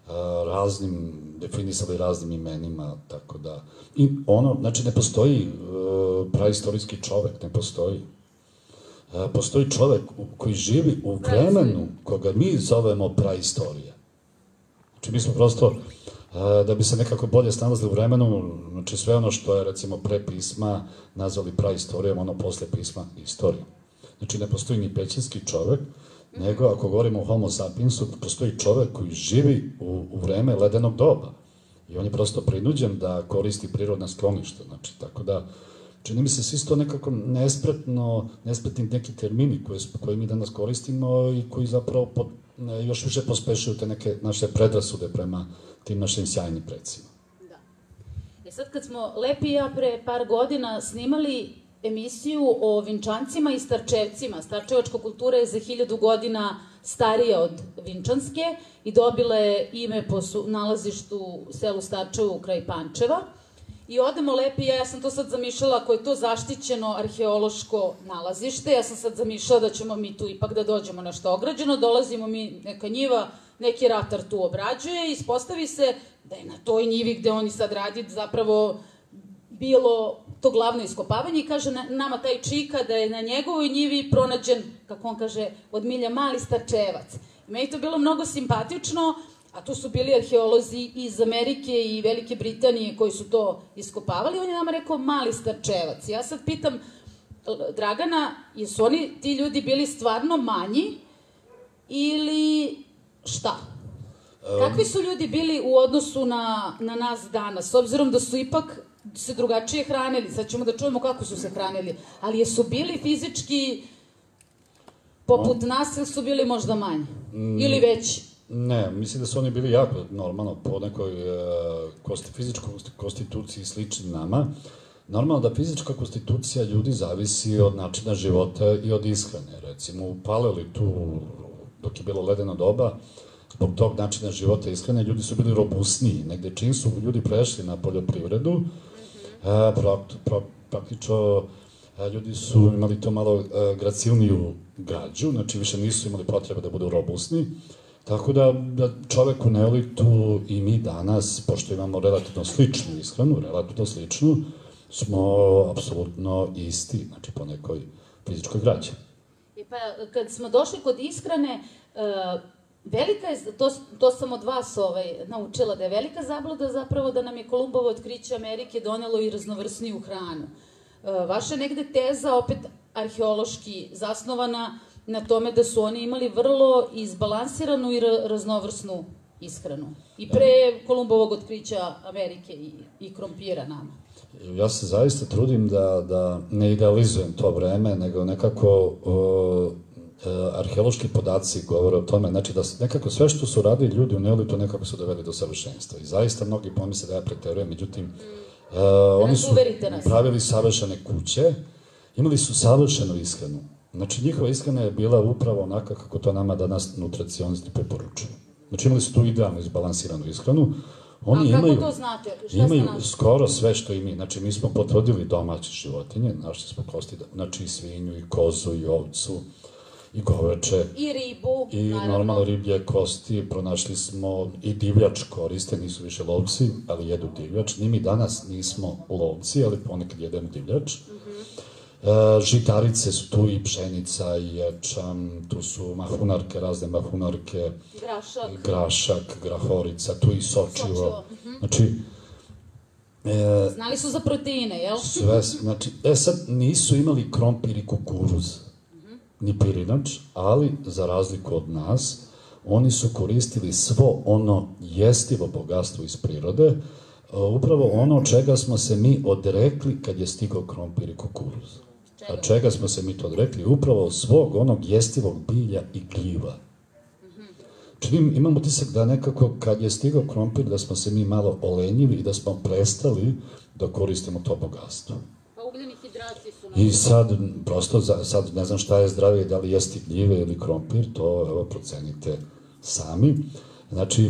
definisali raznim imenima, tako da... I ono, znači, ne postoji praistorijski čovek, ne postoji. Postoji čovek koji živi u vremenu koga mi zovemo praistorija. Znači, mi smo prosto, da bi se nekako bolje snalazili u vremenu, znači sve ono što je, recimo, pre pisma nazvali praistorijom, ono posle pisma istorijom. Znači, ne postoji ni pećinski čovek, nego, ako govorimo o homo sapiensu, postoji čovek koji živi u vreme ledenog doba. I on je prosto prinuđen da koristi prirodna skloništa. Znači, tako da, čini mi se svi su to nekako nespretni neki termini koje mi danas koristimo i koji zapravo još više pospešuju te neke naše predrasude prema tim našim sjajnim predsima. Da. Sad kad smo Lepi i ja pre par godina snimali emisiju o Vinčancima i Starčevcima. Starčevačka kultura je za 1000 godina starija od Vinčanske i dobila je ime po nalazištu u selu Starčevu kraj Pančeva. I odemo Lepi i ja sam to sad zamišljala, ako je to zaštićeno arheološko nalazište, ja sam sad zamišljala da ćemo mi tu ipak da dođemo nešto ograđeno, dolazimo mi neka njiva, neki ratar tu obrađuje i ispostavi se da je na toj njivi gde oni sad radi zapravo bilo to glavno iskopavanje i kaže nama taj čika da je na njegovoj njivi pronađen, kako on kaže, od milja mali starčevac. I meni to bilo mnogo simpatično, a tu su bili arheolozi iz Amerike i Velike Britanije koji su to iskopavali. On je nama rekao mali starčevac. Ja sad pitam Dragana, jesu oni, ti ljudi, bili stvarno manji ili šta? Kakvi su ljudi bili u odnosu na nas danas, s obzirom da su ipak se drugačije hranili, sad ćemo da čujemo kako su se hranili, ali jesu bili fizički poput nas ili su bili možda manji? Ili veći? Ne, mislim da su oni bili jako normalno po nekoj fizičkoj konstituciji slični nama. Normalno da fizička konstitucija ljudi zavisi od načina života i od ishrane. Recimo u Palelitu, dok je bilo ledeno doba, zbog tog načina života i ishrane, ljudi su bili robusniji. Negde čim su ljudi prešli na poljoprivredu, praktično ljudi su imali to malo gracilniju građu, znači više nisu imali potrebe da budu robusni. Tako da čovek u neolitu i mi danas, pošto imamo relativno sličnu ishranu, smo apsolutno isti, znači po nekoj fizičkoj građi. Pa kad smo došli kod ishrane, velika je, to sam od vas naučila, da je velika zabluda zapravo da nam je Kolumbovo otkriće Amerike donelo i raznovrsniju hranu. Vaša negde teza, opet arheološki zasnovana, na tome da su oni imali vrlo izbalansiranu i raznovrsnu ishranu. I pre Kolumbovog otkrića Amerike i krompira nama. Ja se zaista trudim da ne idealizujem to vreme, nego nekako arheološki podaci govore o tome, znači da nekako sve što su radili ljudi u neolitu nekako su doveli do savršenstva. I zaista mnogi pomisle da ja preterujem, međutim, oni su pravili savršene kuće, imali su savršenu ishranu. Znači, njihova ishrana je bila upravo onaka kako to nama danas nutricionisti preporučuju. Znači, imali su tu idealno izbalansiranu ishranu. Oni kako to znate? Imaju skoro sve što i mi. Znači, mi smo potvrdili domaće životinje, našli smo kosti, znači i svinju, i kozu, i ovcu, i goveče. I ribu, i normalno riblje kosti, pronašli smo i divljač koriste, nisu više lovci, ali jedu divljač. Ni mi danas nismo lovci, ali ponekad jedemo divljač. Žitarice su tu i pšenica, i ječam, tu su mahunarke, razne mahunarke, grašak, grahorica, tu i sočivo. Znači, znali su za proteine, jel? Sve, znači, sad nisu imali krompir i kukuruz, ni pirinač, ali za razliku od nas, oni su koristili svo ono jestivo bogatstvo iz prirode, upravo ono čega smo se mi odrekli kad je stigao krompir i kukuruz. A čega smo se mi to odrekli? Upravo svog onog jestivog bilja i gljiva. Čini, imam utisak da nekako kad je stigao krompir da smo se mi malo olenjili i da smo prestali da koristimo to bogatstvo. Pa ugljeni hidrati su... I sad, prosto, sad ne znam šta je zdravije, da li jesti gljive ili krompir, to evo procenite sami. Znači,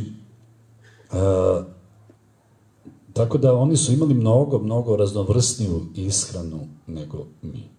tako da oni su imali mnogo raznovrsniju ishranu nego mi.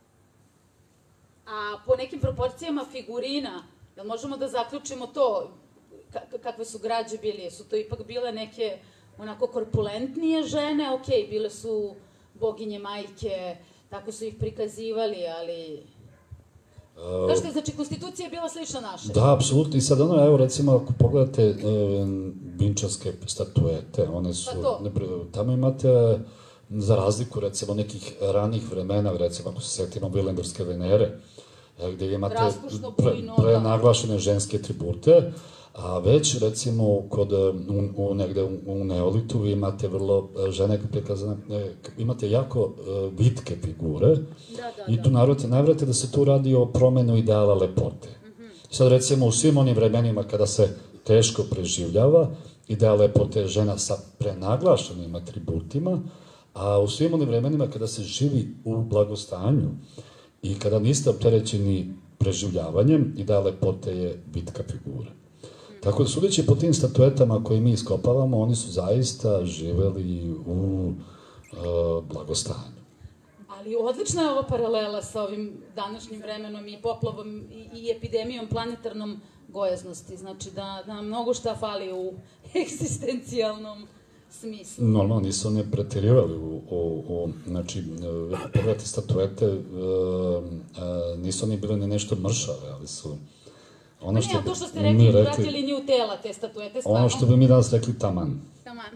A po nekim proporcijama figurina, jel možemo da zaključimo to, kakve su građe bili? Su to ipak bile neke onako korpulentnije žene? Okej, bile su boginje majke, tako su ih prikazivali, ali... Kažete, znači, konstitucija je bila slična naše? Da, apsolutno. I sad ono, evo, recimo, ako pogledate vinčarske statuete, one su... Tamo imate, za razliku, recimo, nekih ranih vremena, recimo, ako se setimo Vilemberske Venere, gde imate prenaglašene ženske atribute, a već, recimo, negde u neolitu vi imate vrlo žene prikazane, imate jako vitke figure i tu navrate da se tu radi o promenu ideala lepote. Sad, recimo, u svim onim vremenima kada se teško preživljava, ideal lepote je žena sa prenaglašenim atributima, a u svim onim vremenima kada se živi u blagostanju i kada niste opterećeni preživljavanjem, ideal lepote je vitka figura. Tako da, sudeći po tim statuetama koje mi iskopavamo, oni su zaista živeli u blagostanju. Ali odlična je ova paralela sa ovim današnjim vremenom i poplavom i epidemijom planetarnom gojaznosti. Znači da nam mnogo šta fali u egzistencijalnom smislu. Normalno, nisu one preterivali znači, pogledajte statuete, nisu one bile ni nešto mršave, ali su... Ne, to što ste rekli, prati liniju tela, te statuete, stvarno. Ono što bi mi danas rekli taman. Taman.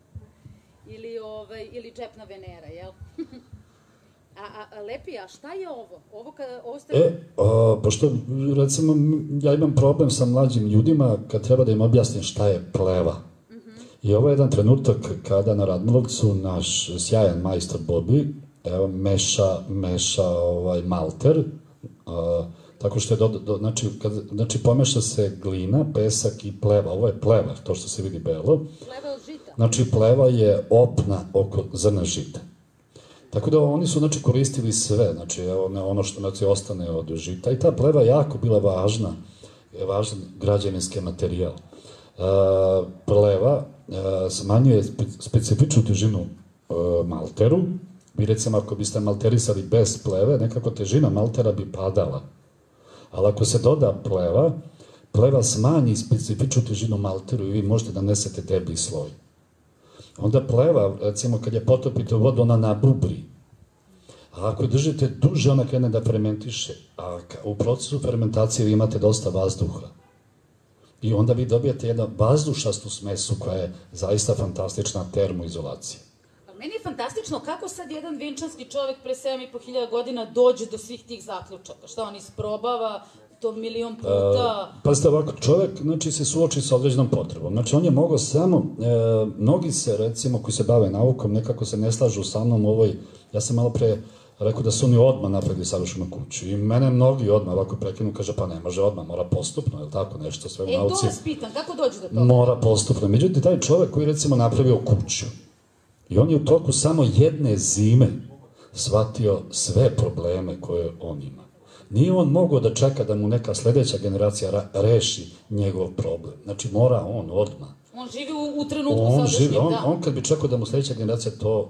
Ili džepna Venera, jel? A Lepi, a šta je ovo? Ovo ste... Pošto, recimo, ja imam problem sa mlađim ljudima kad treba da im objasnim šta je pleva. I ovo je jedan trenutak kada na Radmilovcu naš sjajan majstor Bobi meša malter, tako što je, znači pomeša se glina, pesak i pleva. Ovo je pleva, to što se vidi belo. Pleva od žita. Znači, pleva je opna oko zrna žita. Tako da oni su, znači, koristili sve, znači, ono što ostane od žita. I ta pleva je jako bila važan građevinski materijal. Pleva smanjuje specifičnu težinu malteru. Vi, recimo, ako biste malterisali bez pleve, nekako težina maltera bi padala. Ali ako se doda pleva smanji specifičnu težinu malteru i vi možete da nesete deblji sloj. Onda pleva, recimo, kad je potopite u vodu, ona nabubri. A ako držite duže, ona krene da fermentiše. A u procesu fermentacije vi imate dosta vazduha. I onda vi dobijate jednu vazdušastu smesu koja je zaista fantastična termoizolacija. Meni je fantastično kako sad jedan vinčanski čovek pre 7.500 godina dođe do svih tih zaključaka. Šta on isprobava, to milion puta... Pazite ovako, čovek znači, se suoči sa određenom potrebom. Znači, on je mogao samo, mnogi se, recimo, koji se bave naukom, nekako se ne slažu sa mnom u ovoj, ja sam malo pre rekao da su oni odmah napravili savršenu kuću. I mene mnogi odmah ovako prekinu, kaže, pa ne može odmah, mora postupno, je li tako nešto sve u nauci? To vas pitam, kako dođe do toga? Mora postupno. Međutim, taj čovek koji recimo napravio kuću, i on je u toku samo jedne zime shvatio sve probleme koje on ima. Nije on mogao da čeka da mu neka sledeća generacija reši njegov problem. Znači, mora on odmah. On živi u trenutku sadašnjem, da. On kad bi čekao da mu sledeća generacija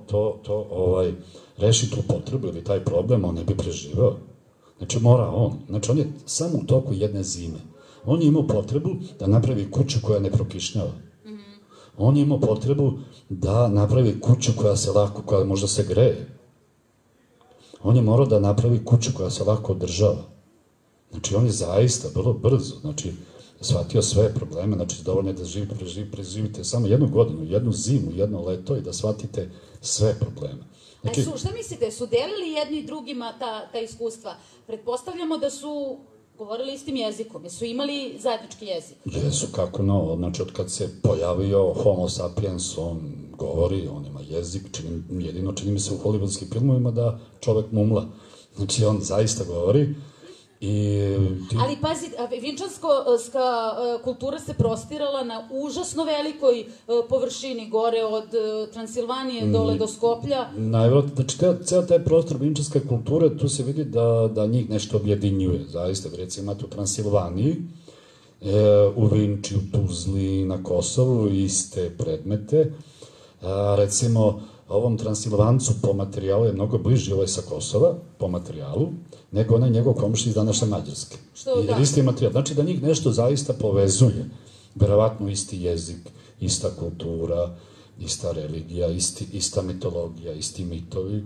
reši tu potrebu ili taj problem, on ne bi preživao. Znači, mora on. Znači, on je samo u toku jedne zime. On je imao potrebu da napravi kuću koja ne prokišnjava. On je imao potrebu da napravi kuću koja možda se greje. On je morao da napravi kuću koja se lako održava. Znači, on je zaista vrlo brzo, znači, shvatio sve probleme, znači, dovoljno je da preživite samo jednu godinu, jednu zimu, jedno leto i da shvatite sve probleme. Znači, šta mislite, su delili jedni drugima ta iskustva? Pretpostavljamo da su govorili istim jezikom, jesu imali zajednički jezik? Jesu, kako no, znači, od kad se pojavio Homo sapiens, on govori, on ima jezik, jedino čini mi se u hollywoodskim filmovima da čovek mumla. Znači, on zaista govori. Ali pazi, vinčanska kultura se prostirala na užasno velikoj površini, gore od Transilvanije dole do Skoplja. Najvjerojatno, znači, ceo taj prostor vinčanske kulture, tu se vidi da njih nešto objedinjuje. Zaista, recimo, imate u Transilvaniji, u Vinči, u Tuzli, na Kosovu, iste predmete. Recimo, ovom Transilvancu po materijalu je mnogo bliži ovaj sa Kosova, po materijalu, nego onaj njegov komšija iz današnje Mađarske. Jer isti materijal. Znači da njih nešto zaista povezuje. Verovatno isti jezik, ista kultura, ista religija, ista mitologija, isti mitovi.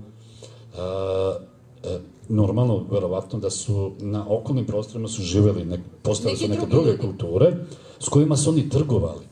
Normalno, verovatno da su na okolnim prostorima su živeli, postale su neke druge kulture s kojima su oni trgovali.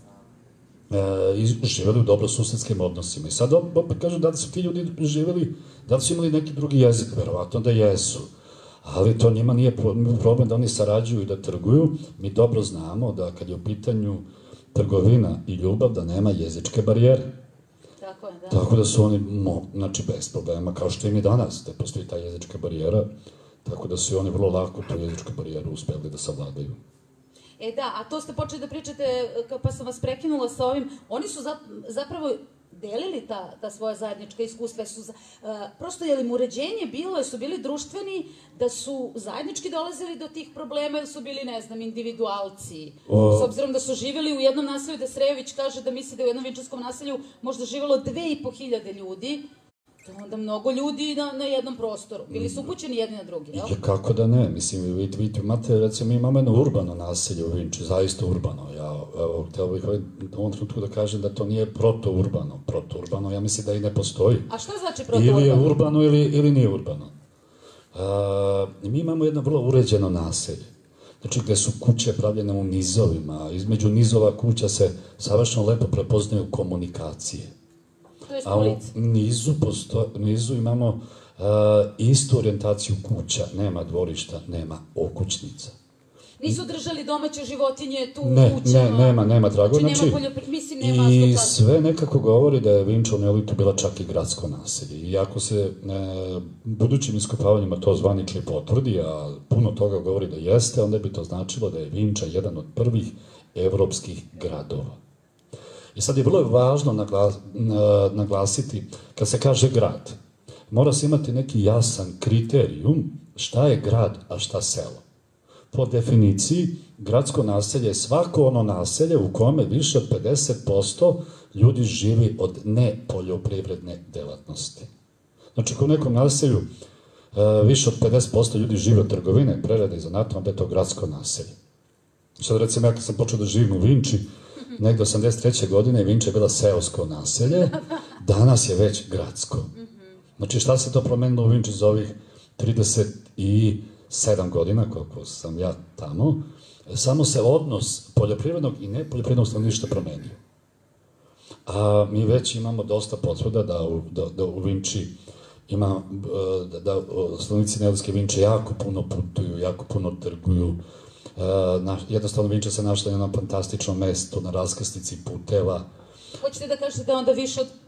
I živeli u dobrosusedskim odnosima. I sad opet kažu da li su ti ljudi živeli, da li su imali neki drugi jezik, verovatno da jesu. Ali to njima nije problem da oni sarađuju i da trguju. Mi dobro znamo da kad je u pitanju trgovina i ljubav, da nema jezičke barijere. Tako je, da. Tako da su oni, znači, bez problema, kao što im i danas, da postoji ta jezička barijera, tako da su i oni vrlo lako tu jezičku barijeru uspeli da savladaju. Da, a to ste počeli da pričate, pa sam vas prekinula sa ovim, oni su zapravo delili ta svoja zajednička iskustva, prosto je li im uređenje bilo, su bili društveni, da su zajednički dolazili do tih problema ili su bili, ne znam, individualci? S obzirom da su živjeli u jednom naselju, da Srejović kaže da misli da u jednom vinčanskom naselju možda živelo 2500 ljudi, onda mnogo ljudi na jednom prostoru. Bili su upućeni jedni na drugi, jel? Kako da ne, mislim, vidite, imate, recimo, mi imamo jedno urbano naselje u Vinči, zaista urbano. Ja, evo, htio bih u ovom trenutku da kažem da to nije protourbano. Protourbano, ja mislim da i ne postoji. A šta znači protourbano? Ili je urbano ili nije urbano. Mi imamo jedno vrlo uređeno naselje. Znači, gde su kuće pravljene u nizovima. Između nizova kuća se savršeno lepo prepoznaju komunikacije. A u nizu imamo istu orijentaciju kuća, nema dvorišta, nema okućnica. Nisu držali domaće životinje tu u kućama? Nema trago. Znači, nema i sve nekako govori da je Vinča u Neolitu bila čak i gradsko naselje. Iako se budućim iskopavanjima to zvanično potvrdi, a puno toga govori da jeste, onda bi to značilo da je Vinča jedan od prvih evropskih gradova. I sad je vrlo važno naglasiti, kad se kaže grad, mora se imati neki jasan kriterijum šta je grad, a šta selo. Po definiciji, gradsko naselje je svako ono naselje u kome više od 50% ljudi živi od nepoljoprivredne delatnosti. Znači, u nekom naselju više od 50% ljudi živi od trgovine, prerade i zanata, onda je to gradsko naselje. Sad, recimo, ja kad sam počeo da živim u Vinči, negde 83. godine Vinča je bila seosko naselje, danas je već gradsko. Znači, šta se to promenilo u Vinči za ovih 37 godina, koliko sam ja tamo, samo se odnos poljoprivrednog i nepoljoprivrednog stanovništva promenio. A mi već imamo dosta potvrda da u Vinči ima, da stanovnici Neolitske Vinče jako puno putuju, jako puno trguju. Jednostavno Vinča se našla na jednom fantastičnom mestu, na raskrsnici puteva. Hoćete da kažete da onda više od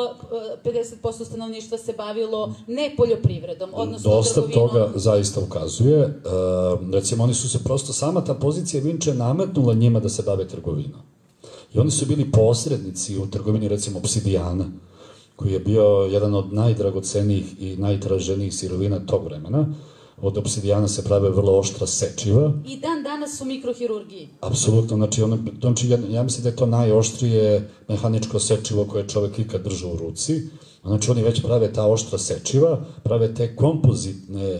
50% stanovništva se bavilo ne poljoprivredom, odnosno trgovinom? Dosta toga zaista ukazuje. Recimo, oni su se prosto, sama ta pozicija Vinče nametnula njima da se bave trgovinom. I oni su bili posrednici u trgovini, recimo, obsidijana, koji je bio jedan od najdragocenijih i najtraženijih sirovina tog vremena. Od obsidijana se prave vrlo oštra sečiva. I dan danas u mikrohirurgiji. Apsolutno, znači ja mislim da je to najoštrije mehaničko sečivo koje čovek ikad držao u ruci. Znači oni već prave ta oštra sečiva, prave te kompozitne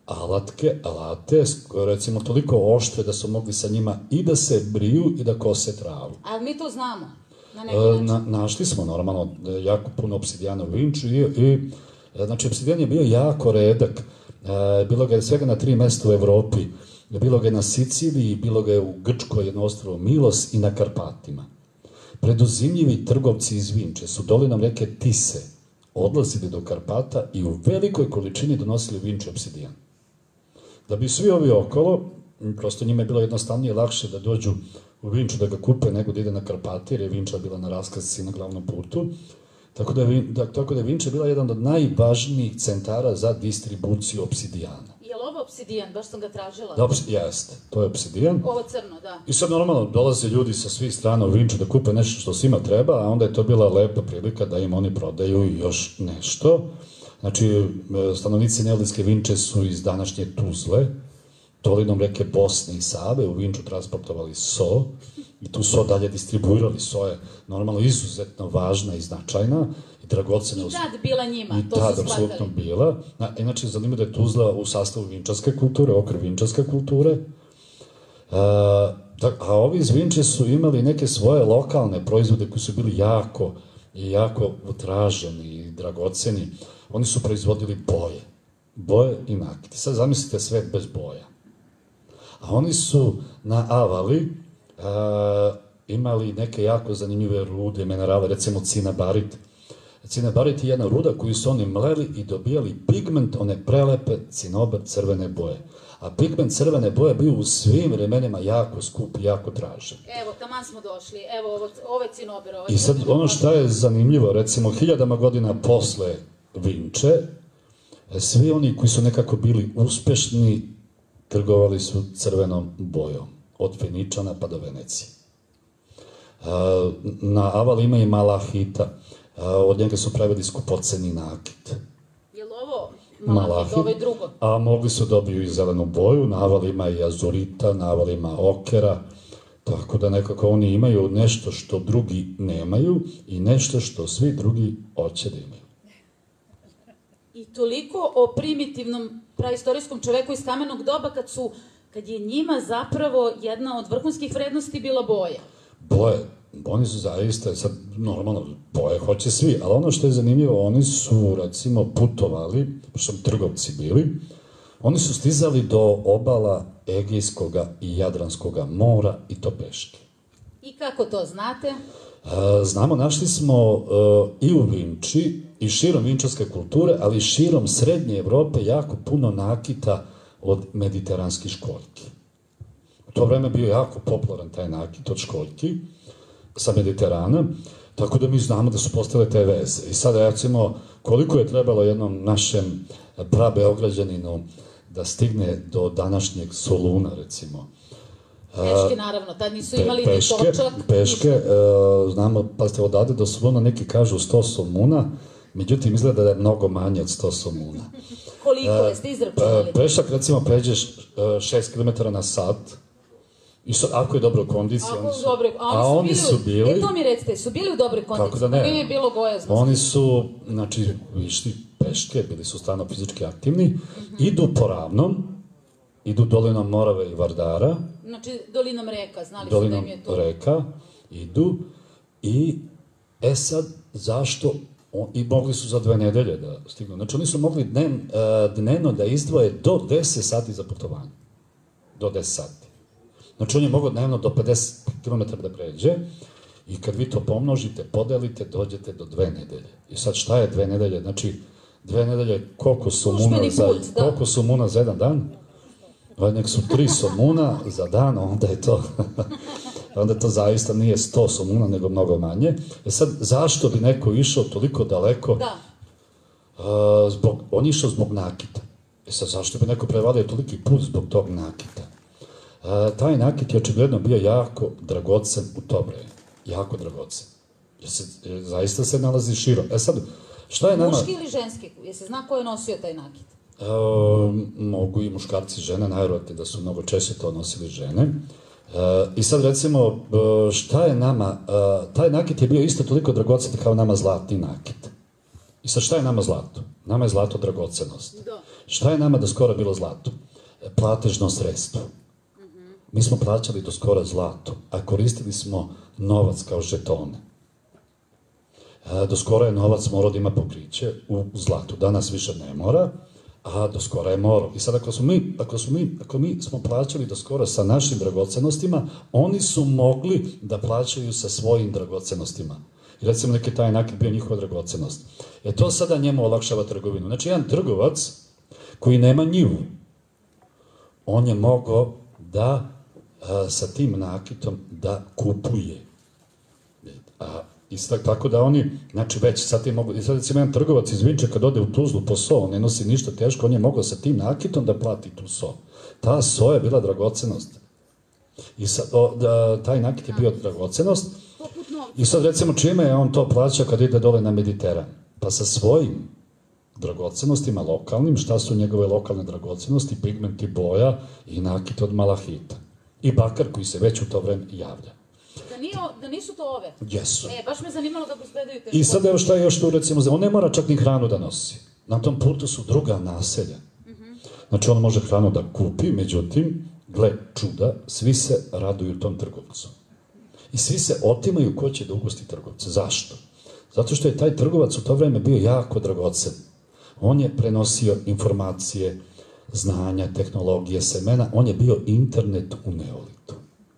alate, recimo toliko oštre da su mogli sa njima i da se briju i da kose travu. Ali mi to znamo, na neki način. Našli smo normalno jako puno obsidijana u Vinču i znači obsidijan je bio jako redak. Bilo ga je svega na 3 mesta u Evropi. Bilo ga je na Siciliji, bilo ga je u Grčkoj, jedno ostrvo Milos i na Karpatima. Preduzimljivi trgovci iz Vinče su dolinom reke Tise odlazili do Karpata i u velikoj količini donosili u Vinče obsidijan. Da bi svi ovi okolo, prosto njima je bilo jednostavnije lakše da dođu u Vinču da ga kupe nego da ide na Karpate, jer je Vinča bila na raskrsnici na glavnom putu. Tako da je Vinča bila jedan od najvažnijih centara za distribuciju obsidijana. Je li ovo obsidijan? Baš sam ga tražila. Jeste, to je obsidijan. Ovo crno, da. I sad normalno dolaze ljudi sa svih strana u Vinču da kupe nešto što svima treba, a onda je to bila lepa prilika da im oni prodaju još nešto. Znači, stanovnici Neolitske Vinče su iz današnje Tuzle, dolinom reke Bosne i Save, u Vinču transportovali so i tu so dalje distribuirali. So je normalno izuzetno važna i značajna i dragocena. I tad bila njima, to su shvatali. I tad apsolutno bila. Inače, zanimljivo da je Tuzla u sastavu vinčarske kulture, okvir vinčarske kulture. A ovi iz Vinče su imali neke svoje lokalne proizvode koji su bili jako traženi i dragoceni. Oni su proizvodili boje i nakiti. Sad zamislite svet bez boja. A oni su na Avali imali neke jako zanimljive rude, minerale, recimo cinabarit. Cinabarit je jedna ruda koju su oni mleli i dobijali pigment, one prelepe cinobar crvene boje. A pigment crvene boje bio u svim vremenima jako skup i jako tražen. Evo, taman smo došli. Evo, ovo je cinober. I sad ono što je zanimljivo, recimo, 1000 godina posle Vinče, svi oni koji su nekako bili uspešni trgovali su crvenom bojom, od Feničana pa do Venecije. Na Avali ima i malahita, od njega su pravili skupoceni nakit. Je li ovo malahit, ovo je drugo? A mogli su dobiju i zelenu boju, na Avali ima i azurita, na Avali ima okera, tako da nekako oni imaju nešto što drugi nemaju i nešto što svi drugi hoće da imaju. I toliko o primitivnom praistorijskom čoveku iz kamenog doba kad je njima zapravo jedna od vrhunskih vrednosti bila boja. Boje, oni su zaista, sad normalno, boje hoće svi, ali ono što je zanimljivo, oni recimo putovali, što su trgovci bili, oni su stizali do obala Egejskoga i Jadranskoga mora i to peške. I kako to znate? Znamo, našli smo i u Vinči i širom vinčarske kulture, ali i širom srednje Evrope jako puno nakita od mediteranskih školjki. U to vreme bio jako popularan taj nakit od školjki sa Mediterana, tako da mi znamo da su postale te veze. I sada, recimo, koliko je trebalo jednom našem prabeograđaninu da stigne do današnjeg Soluna, recimo. Peške, naravno, tad nisu imali ni točak. Peške, znamo, pazite, odade do Soluna neki kažu 100 somuna, međutim, izgleda da je mnogo manje od 100 somuna. Koliko jeste izračunali? Pešak, recimo, pređeš 6 km na sat, i ako je dobro kondicija, oni su bili... To mi recite, su bili u dobroj kondiciji? Kako da ne? Im je bilo gojaznosti. Oni su, znači, išli peške, bili su stvarno fizički aktivni, idu po ravnom, idu dolinom Morave i Vardara. Znači, dolinom reka, znali su da im je to. Dolinom reka, idu i, sad, zašto? I mogli su za 2 nedelje da stignu. Znači, oni su mogli dnevno da izdvoje do 10 sati za putovanje. Do 10 sati. Znači, on je mogao dnevno do 50 km da pređe i kad vi to pomnožite, podelite, dođete do 2 nedelje. I sad šta je 2 nedelje? Znači, 2 nedelje, koliko Službeni put, da. koliko somuna za jedan dan? Nek su 3 somuna za dan, onda je to... onda to zaista nije 100 somuna, nego mnogo manje. Sad, zašto bi neko išao toliko daleko? Da. On je išao zbog nakita. Sad, zašto bi neko prevalio toliki put zbog tog nakita? Taj nakit je očigledno bio jako dragocen u to vreme. Jako dragocen. Zaista se nalazi širom. Sad, šta je nama... Muški ili ženski? Je se zna ko je nosio taj nakit? Mogu i muškarci i žene, najvjerojatnije da su mnogo češće to nosili žene. I sad recimo, šta je nama, taj nakit je bio isto toliko dragocen kao nama zlatni nakit. I sad šta je nama zlato? Nama je zlato dragocenost. Da. Šta je nama do skoro bilo zlato? Platežno sredstvo. Mi smo plaćali do skoro zlato, a koristili smo novac kao žetone. Do skoro je novac morao da ima pokriće u zlatu. Danas više ne mora, a do skoro je morao. I sad ako mi smo plaćali do skoro sa našim dragocenostima, oni su mogli da plaćaju sa svojim dragocenostima. I recimo neki taj nakit bio njihova dragocenost. To sada njemu olakšava trgovinu. Znači, jedan trgovac koji nema njivu, on je mogao da sa tim nakitom da kupuje. I sad tako da oni, znači već sad ti mogu, i sad recimo jedan trgovac iz Vinče kad ode u Tuzlu po so, on ne nosi ništa teško, on je mogao sa tim nakitom da plati tu so. Ta so je bila dragocenost. I sad, taj nakit je bio dragocenost. I sad recimo čime je on to plaća kad ide dole na Mediteran? Pa sa svojim dragocenostima lokalnim, šta su njegove lokalne dragocenosti, pigmenti boja i nakit od malahita. I bakar koji se već u to vreme javlja. Da nisu to ove? Jesu. Baš me zanimalo da gledaju te... I sad evo šta je još tu recimo, on ne mora čak ni hranu da nosi. Na tom putu su druga naselja. Znači on može hranu da kupi, međutim, gle čuda, svi se raduju tom trgovcu. I svi se otimaju ko će da ugosti trgovca. Zašto? Zato što je taj trgovac u to vreme bio jako dragocen. On je prenosio informacije, znanja, tehnologije, semena, on je bio internet u neolitu.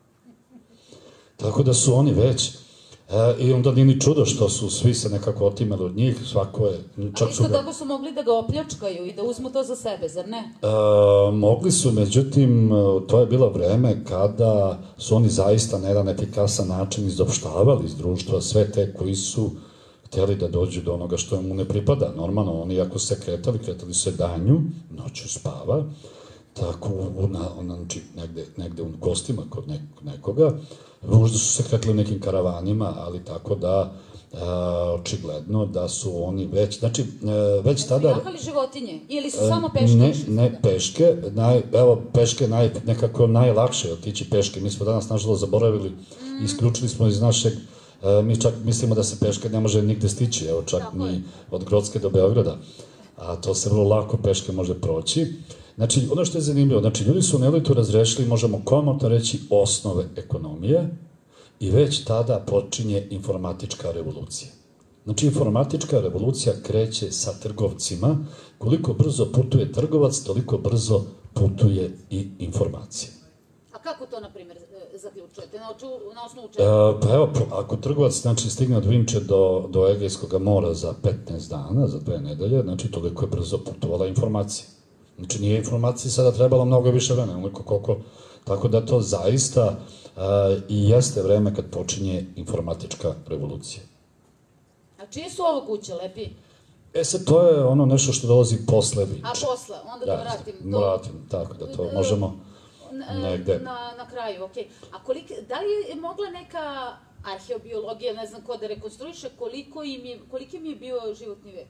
Tako da su oni već, i onda nije ni čudo što su svi se nekako otimali od njih, svako je... A isto tako su mogli da ga opljačkaju i da uzmu to za sebe, zar ne? Mogli su, međutim, to je bilo vreme kada su oni zaista na jedan efikasan način izopštavali iz društva sve te koji su htjeli da dođu do onoga što mu ne pripada. Normalno, oni ako se kretali se danju, noću spava, tako znači, negde u gostima kod nekoga, možda su se kretali u nekim karavanima, ali tako da očigledno da su oni već, znači već tada... Jahali životinje ili su samo peške? Ne peške, evo peške nekako najlakše otići peške. Mi smo danas nažalost zaboravili, isključili smo iz našeg, mi čak mislimo da se peške ne može nigde stići, evo čak ni od Grocke do Beograda, a to se vrlo lako peške može proći. Znači, ono što je zanimljivo, znači, ljudi su u neolitu razrešili, možemo komotno reći, osnove ekonomije i već tada počinje informatička revolucija. Znači, informatička revolucija kreće sa trgovcima. Koliko brzo putuje trgovac, toliko brzo putuje i informacija. A kako to, na primjer, zaključujete? Na osnovu čega? Pa evo, ako trgovac znači, stigne od Vinče do Egejskog mora za 15 dana, za 2 nedelje, znači, toliko je brzo putovala informacija. Znači, nije informaciji sada trebalo mnogo više vremena, onoliko koliko, tako da to zaista i jeste vreme kad počinje informatička revolucija. A čije su ovo kuće, lepi? Sad, to je ono nešto što dolazi posle Vinče. A posle, onda da vratim to. Vratim, tako da to možemo negde. Na kraju, okej. A da li je mogla neka arheobiologija, ne znam ko da rekonstruiše, koliki mi je bio životni vek?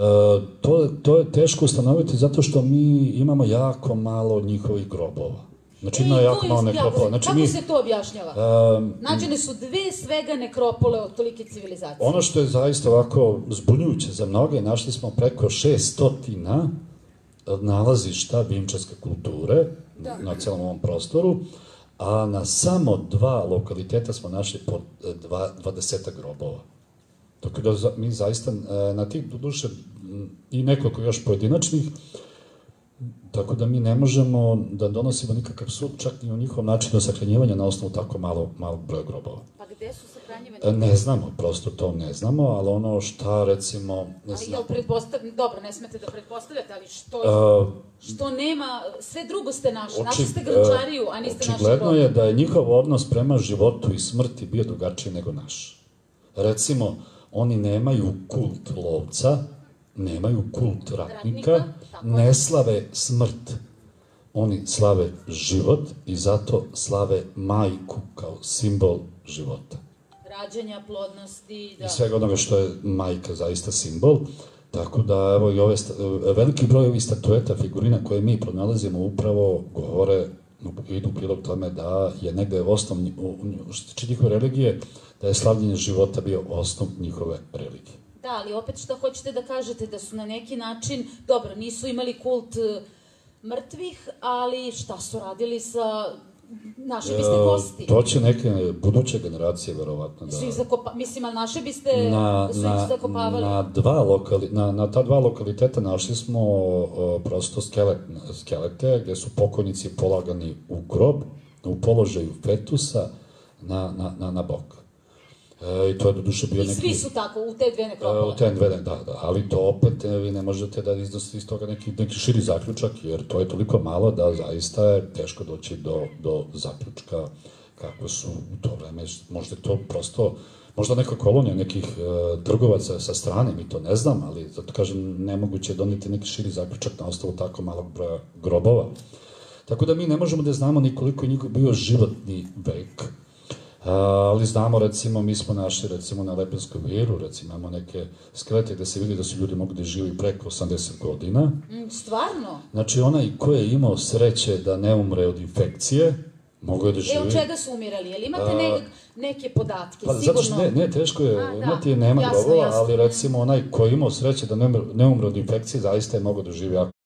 To je teško ustanoviti zato što mi imamo jako malo njihovih grobova. Znači ima jako malo nekropole. Kako se to objašnjava? Nađene su 2 svega nekropole od tolike civilizacije. Ono što je zaista ovako zbunjujuće za mnoge, našli smo preko 600 nalazišta vinčarske kulture na celom ovom prostoru, a na samo 2 lokaliteta smo našli po 20 grobova. Tako da mi zaista na tih duše i nekoliko još pojedinačnih, Tako da mi ne možemo da donosimo nikakav sud, čak ni u njihovom načinu sahranjivanja na osnovu tako malog broja grobova. Pa gde su sahranjivani? Ne znamo, prosto to ne znamo, ali ono šta recimo... Dobro, ne smete da pretpostavljate, ali što nema, sve drugo ste našli ste Grančariju, a niste našli grob. Očigledno je da je njihov odnos prema životu i smrti bio drugačiji nego naš. Recimo, oni nemaju kult lovca, nemaju kult ratnika, ne slave smrt. Oni slave život i zato slave majku kao simbol života. Rađanja, plodnosti, da. I svega onoga što je majka zaista simbol. Tako da, evo, i veliki broj ovih statueta, figurina koje mi pronalazimo upravo govore, idu u prilog tome da je negde osnov, što tiče njihove religije, da je slavljenje života bio osnov njihove religije. Da, ali opet šta hoćete da kažete, da su na neki način, dobro, nisu imali kult mrtvih, ali šta su radili sa naše biste kosti? To će neke buduće generacije, verovatno, da... Mislim, ali naše biste su ih zakopavali? Na ta dva lokaliteta našli smo prosto skelete, gde su pokojnici polagani u grob, u položaju fetusa, na bok. I to je doduše bio neki... I svi su tako, u te dve nekropole? U te dve, da. Ali to opet vi ne možete da iznosite iz toga neki širi zaključak, jer to je toliko malo da zaista je teško doći do zaključka kako su u to vreme, možda to prosto, možda neka kolonija nekih trgovaca sa strane, mi to ne znam, ali zato kažem, nemoguće je doneti neki širi zaključak na osnovu tako malog broja grobova. Tako da mi ne možemo da znamo ni koliko je njihov bio životni vek, ali znamo, recimo, mi smo našli, recimo, na Lepenskoj viru, recimo, imamo neke skelete gde se vidi da su ljudi mogli da živi preko 80 godina. Stvarno? Znači, onaj ko je imao sreće da ne umre od infekcije, mogao je da živi... Od čega su umirali? Jel imate neke podatke? Pa, zato što ne, teško je imati, nema grobova, ali, recimo, onaj ko je imao sreće da ne umre od infekcije, zaista je mogao da živi jako.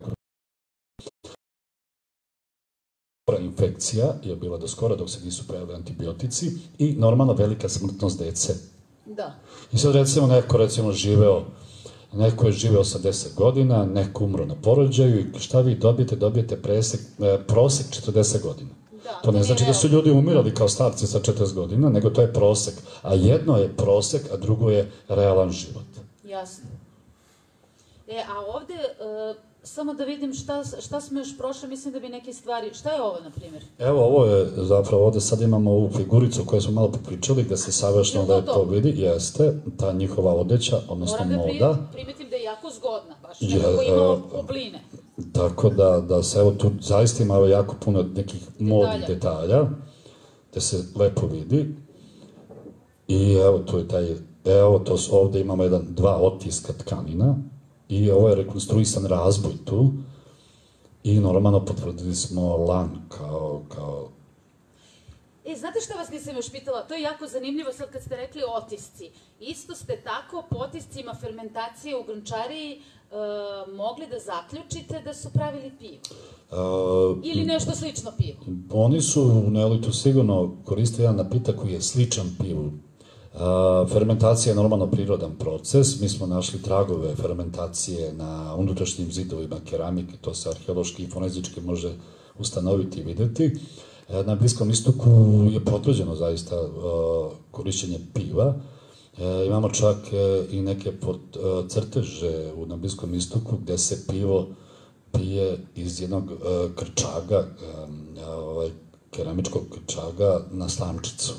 Infekcija je bila do skora dok se nisu pojavili antibiotici i normalna velika smrtnost dece. Da. I sad recimo neko je živeo 80 godina, neko umro na porođaju i šta vi dobijete? Dobijete prosek 40 godina. To ne znači da su ljudi umirali kao starci sa 40 godina, nego to je prosek. A jedno je prosek, a drugo je realan život. Jasno. A ovde... Samo da vidim šta smo još prošli, mislim da bi neke stvari... Šta je ovo, na primjer? Evo, ovo je zapravo, ovde sad imamo ovu figuricu koju smo malo popričali, gde se savršeno lepo vidi, jeste, ta njihova odeća, odnosno moda. Moram da primetim da je jako zgodna, baš nekako ima obline. Tako da se, evo, tu zaista ima jako puno nekih modnih detalja, gde se lepo vidi. I evo, tu je taj, evo, ovde imamo dva otiska tkanina, i ovo je rekonstruisan razboj tu i normalno potvrdili smo lan kao... Znate šta vas nisam još pitala? To je jako zanimljivo sad kad ste rekli otisci. Isto ste tako po otiscima fermentacije u Grančariji mogli da zaključite da su pravili pivo? Ili nešto slično pivo? Oni su u Neolitu sigurno koristili jedan napitak koji je sličan pivu. Fermentacija je normalno prirodan proces, mi smo našli tragove fermentacije na unutrašnjim zidovima keramike, to se arheološki i forenzički može ustanoviti i videti. Na Bliskom istoku je potvrđeno zaista korišćenje piva, imamo čak i neke crteže na Bliskom istoku gde se pivo pije iz jednog krčaga, keramičkog krčaga na slamčicu.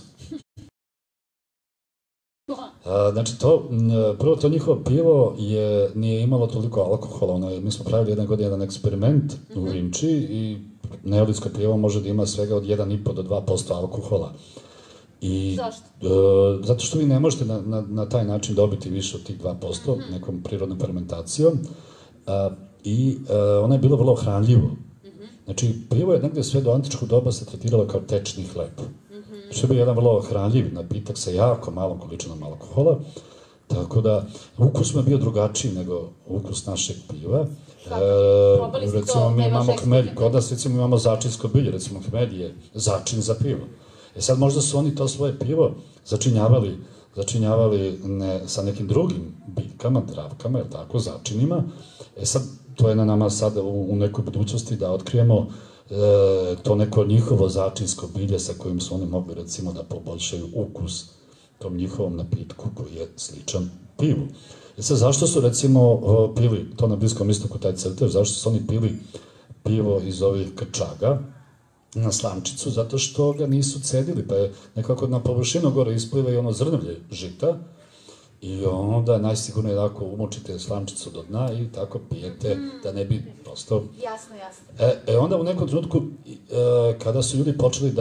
Znači, prvo to njihovo pivo nije imalo toliko alkohola. Mi smo pravili jedne godine jedan eksperiment u Vinči i neolitsko pivo može da ima svega od 1,5 do 2% alkohola. Zašto? Zato što vi ne možete na taj način dobiti više od tih 2% nekom prirodnom fermentacijom i ono je bilo vrlo hranljivo. Znači, pivo je negde sve do antičkog doba se tretiralo kao tečni hleb. Što je bio jedan vrlo hranljiv napitak sa jako malom količinom alkohola, tako da ukus mu je bio drugačiji nego ukus našeg piva. Recimo, mi imamo hmelj, kod nas recimo imamo začinsko bilje, recimo hmelj je začin za pivo. Sad možda su oni to svoje pivo začinjavali začinjavali sa nekim drugim biljkama, travkama, jel tako, začinima. Sad, to je na nama sada u nekoj budućnosti da otkrijemo to neko njihovo začinsko bilje sa kojim su oni mogli, recimo, da poboljšaju ukus tom njihovom napitku koji je sličan pivu. Sad, zašto su, recimo, pili, to na Bliskom istoku, taj crtež, zašto su oni pili pivo iz ovih krčaga na slamčicu? Zato što ga nisu cedili, pa je nekako na površinu gore ispliva i ono zrnevlje žita i onda najsigurnije da ako umočite slamčicu do dna i tako pijete, da ne bi prosto... Jasno, jasno. Onda u nekom trenutku, kada su ljudi počeli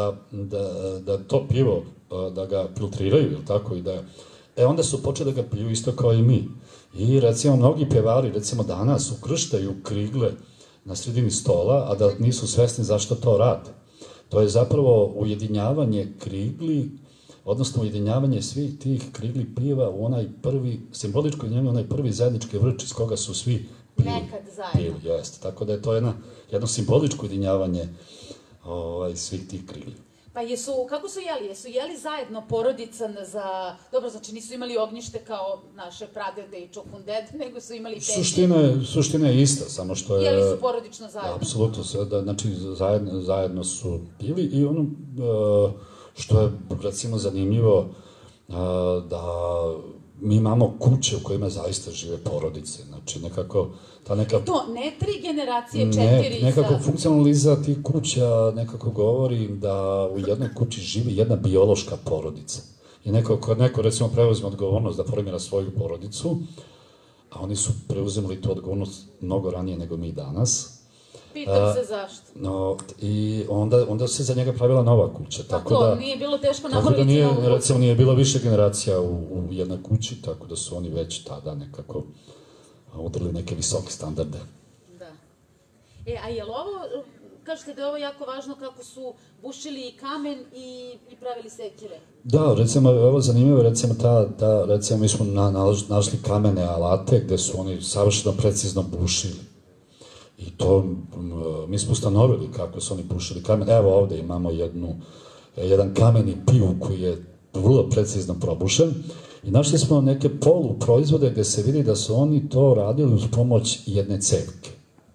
da to pivo, da ga filtriraju, ili tako, i da... onda su počeli da ga piju isto kao i mi. I recimo, mnogi pevari, recimo danas, ukrštaju krigle na sredini stola, a da nisu svesni zašto to rade. To je zapravo ujedinjavanje krigli, odnosno ujedinjavanje svih tih krigli piva u onaj prvi, simboličko ujedinjavanje, onaj prvi zajednički vrč iz koga su svi pili. Nekad zajedno. Jeste. Tako da je to jedno simboličko ujedinjavanje svih tih krigli. Pa kako su jeli? Jesu jeli zajedno porodica za... Dobro, znači nisu imali ognjište kao naše pradede i čokundede, nego su imali peći. Suština je ista, samo što je... Jeli su porodično zajedno. Apsolutno, znači zajedno su pili i ono što je, recimo, zanimljivo da mi imamo kuće u kojima zaista žive porodice, znači nekako ta neka... To, ne 3 generacije, 4... Nekako funkcionaliza tih kuća nekako govori da u jednoj kući živi jedna biološka porodica. I neko recimo preuzme odgovornost da formira svoju porodicu, a oni su preuzimali tu odgovornost mnogo ranije nego mi danas. Pitam se zašto. I onda se za njega pravila nova kuća. Tako da nije bilo teško napraviti novu kuću. Recimo, nije bilo više generacija u jednoj kući, tako da su oni već tada nekako udarili neke visoke standarde. Da. A je li ovo, kažete da je ovo jako važno kako su bušili i kamen i pravili sekire? Da, recimo, evo zanimljivo, recimo mi smo našli kamene alate gde su oni savršeno precizno bušili. I to, mi smo ustanovili kako su oni bušili kamen. Evo ovde imamo jedan kameni pivu koji je vrlo precizno probušen i našli smo neke poluproizvode gde se vidi da su oni to radili uz pomoć jedne cevke.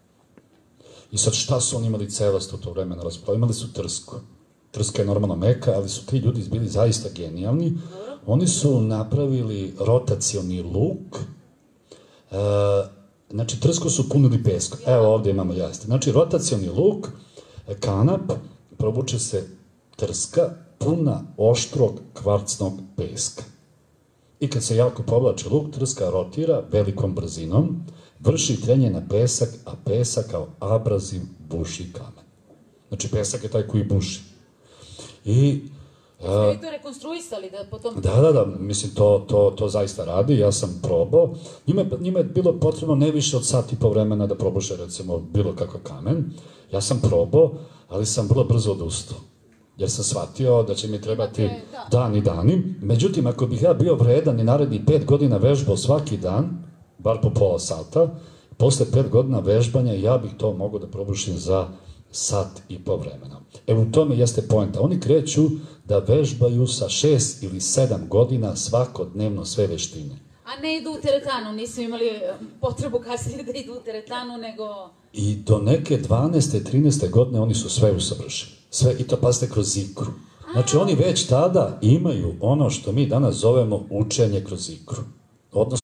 I sad šta su oni imali cevasto u to vreme na raspolaganju? Imali su trsku. Trska je normalno meka, ali su ti ljudi bili zaista genijalni. Oni su napravili rotacioni luk, znači, trsku su punili peskom. Evo ovde imamo jeste. Znači, rotacioni luk, kanap, probuče se trska puna oštrog kvarcnog peska. I kad se jako povlači luk, trska rotira velikom brzinom, vrši trenje na pesak, a pesak kao abraziv buši kamen. Znači, pesak je taj koji buši. I... Ste vi to rekonstruisali da potom... Da, mislim, to zaista radi, ja sam probao. Njima je bilo potrebno ne više od sat i po vremena da probuše, recimo, bilo kakav kamen. Ja sam probao, ali sam vrlo brzo odustao. Jer sam shvatio da će mi trebati dani. Međutim, ako bih ja bio vredan i narednih 5 godina vežbao svaki dan, bar po pola sata, posle 5 godina vežbanja ja bih to mogao da probušim za sat i po vremena. Evo, u tome jeste poenta. Oni kreću da vežbaju sa 6 ili 7 godina svakodnevno sve veštine. A ne idu u teretanu, nisu imali potrebu kasnije da idu u teretanu, nego... I do neke 12. 13. godine oni su sve usavršili. Sve, i to pazite, kroz ikru. Znači, oni već tada imaju ono što mi danas zovemo učenje kroz ikru. Odnosno,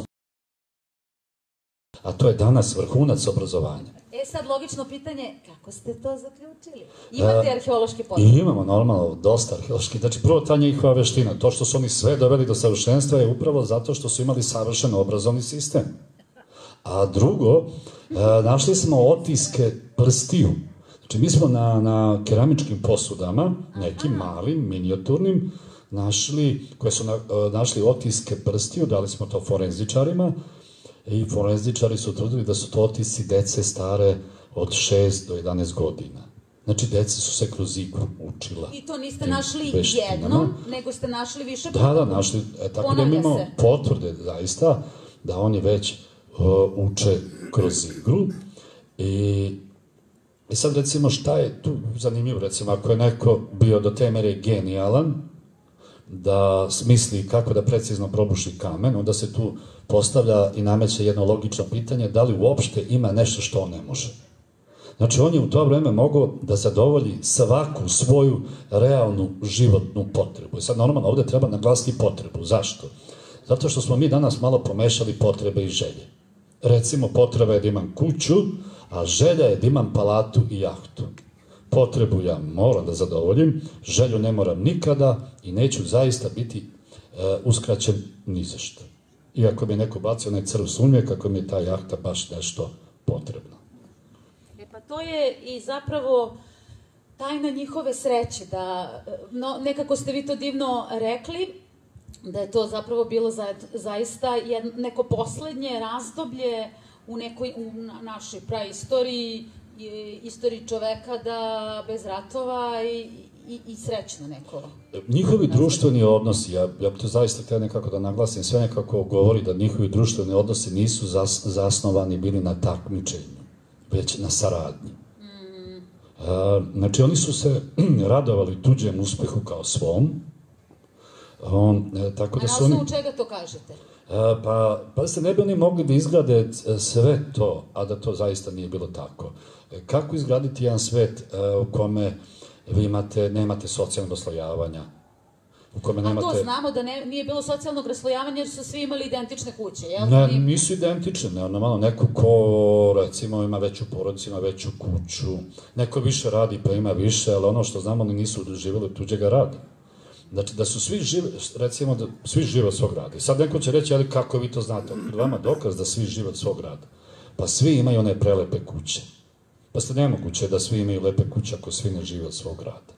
a to je danas vrhunac obrazovanja. Sad logično pitanje, kako ste to zaključili? Imate arheološke potvrde? Imamo, normalno, dosta arheološki. Znači, prvo ta njihova veština, to što su oni sve doveli do savršenstva je upravo zato što su imali savršen obrazovni sistem. A drugo, našli smo otiske prstiju. Znači, mi smo na keramičkim posudama, nekim malim, minijaturnim, koje su našli otiske prstiju, dali smo to forenzičarima, i forenzičari su utvrdili da su to otisci dece stare od 6 do 11 godina. Znači, dece su se kroz igru učila. I to niste našli jednom, nego ste našli više puta? Da, našli. Tako da imamo potvrde, zaista, da oni već uče kroz igru. I sad, recimo, šta je tu zanimljivo? Recimo, ako je neko bio do te mere genijalan, da smisli kako da precizno probuši kamen, onda se tu postavlja i nameće jedno logično pitanje da li uopšte ima nešto što on ne može. Znači, on je u to vreme mogao da zadovolji svaku svoju realnu životnu potrebu. I sad, normalno, ovde treba naglasiti potrebu. Zašto? Zato što smo mi danas malo pomešali potrebe i želje. Recimo, potreba je da imam kuću, a želja je da imam palatu i jahtu. Potrebu ja moram da zadovoljim, želju ne moram nikada i neću zaista biti uskraćen ni za što. Iako mi je neko bacio onaj crv sumnje kako mi je ta jahta baš nešto potrebna. Pa to je i zapravo tajna njihove sreće, da nekako ste vi to divno rekli, da je to zapravo bilo zaista neko poslednje razdoblje u našoj praistoriji, istoriji čoveka da bez ratova i srećno neko. Njihovi društveni odnosi, ja bi to zaista htio nekako da naglasim, sve nekako govori da njihovi društveni odnosi nisu zasnovani bili na takmičenju, već na saradnji. Znači, oni su se radovali tuđem uspehu kao svom. A na osnovu čega to kažete? Pa se ne bi oni mogli da izgrade sve to, a da to zaista nije bilo tako. Kako izgraditi jedan svet u kome vi nemate socijalnog raslojavanja? A to znamo da nije bilo socijalnog raslojavanja jer su svi imali identične kuće, jel? Ne, nisu identične, normalno, neko ko, recimo, ima veću porodicu, ima veću kuću, neko više radi pa ima više, ali ono što znamo, oni nisu živjeli od tuđega rada. Znači, da su svi žive, recimo, da svi žive od svog rada. I sad neko će reći, ali kako vi to znate? Vama dokaz da svi žive od svog rada. Pa svi imaju one prelepe kuće. Pa ste nemoguće da svi imaju lepe kuće ako svi ne žive od svog rada.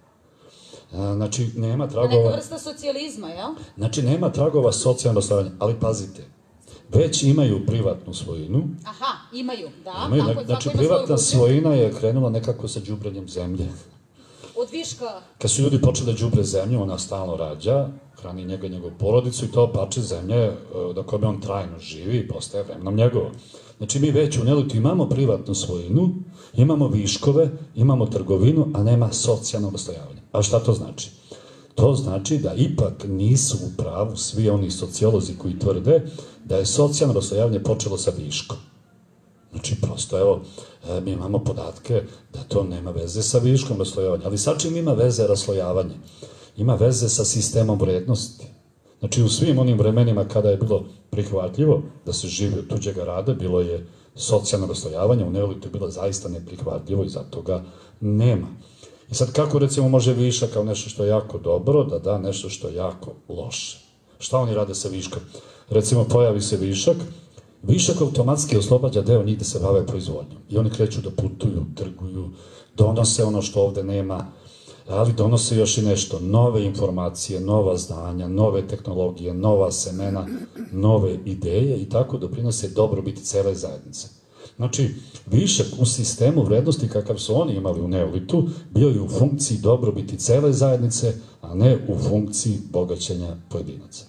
Znači, nema tragova... Neka vrsta socijalizma, jel? Znači, nema tragova socijalnog raslojavanja, ali pazite, već imaju privatnu svojinu. Aha, imaju, da. Znači, privatna svojina je krenula nekako sa đubrenjem zemlje. Od viška? Kad su ljudi počeli da đubre zemlju, ona stalno rađa, hrani njega i njegovu porodicu i to pače zemlje na kome on trajno živi i postaje vremenom njegovo. Znači, mi već u Nelitu imamo privatnu svojinu, imamo viškove, imamo trgovinu, a nema socijalnog raslojavanja. A šta to znači? To znači da ipak nisu u pravu svi oni sociolozi koji tvrde da je socijalno raslojavanje počelo sa viškom. Znači, prosto, evo, mi imamo podatke da to nema veze sa viškom raslojavanja. Ali sad čim ima veze raslojavanje? Ima veze sa sistemom vrednosti. Znači, u svim onim vremenima kada je bilo prihvatljivo da se živi od tuđega rada, bilo je socijalno raslojavanje, u Neolitu je bilo zaista neprihvatljivo i zato ga nema. I sad, kako, recimo, može višak kao nešto što je jako dobro da da nešto što je jako loše? Šta oni rade sa viškom? Recimo, pojavi se višak, višak automatski oslobađa deo njih da se bave proizvodnjom. I oni kreću da putuju, trguju, donose ono što ovde nema, ali donose još i nešto, nove informacije, nova znanja, nove tehnologije, nova semena, nove ideje i tako doprinose dobrobiti cele zajednice. Znači, višak u sistemu vrednosti kakav su oni imali u Neolitu bio je u funkciji dobrobiti cele zajednice, a ne u funkciji bogaćenja pojedinaca.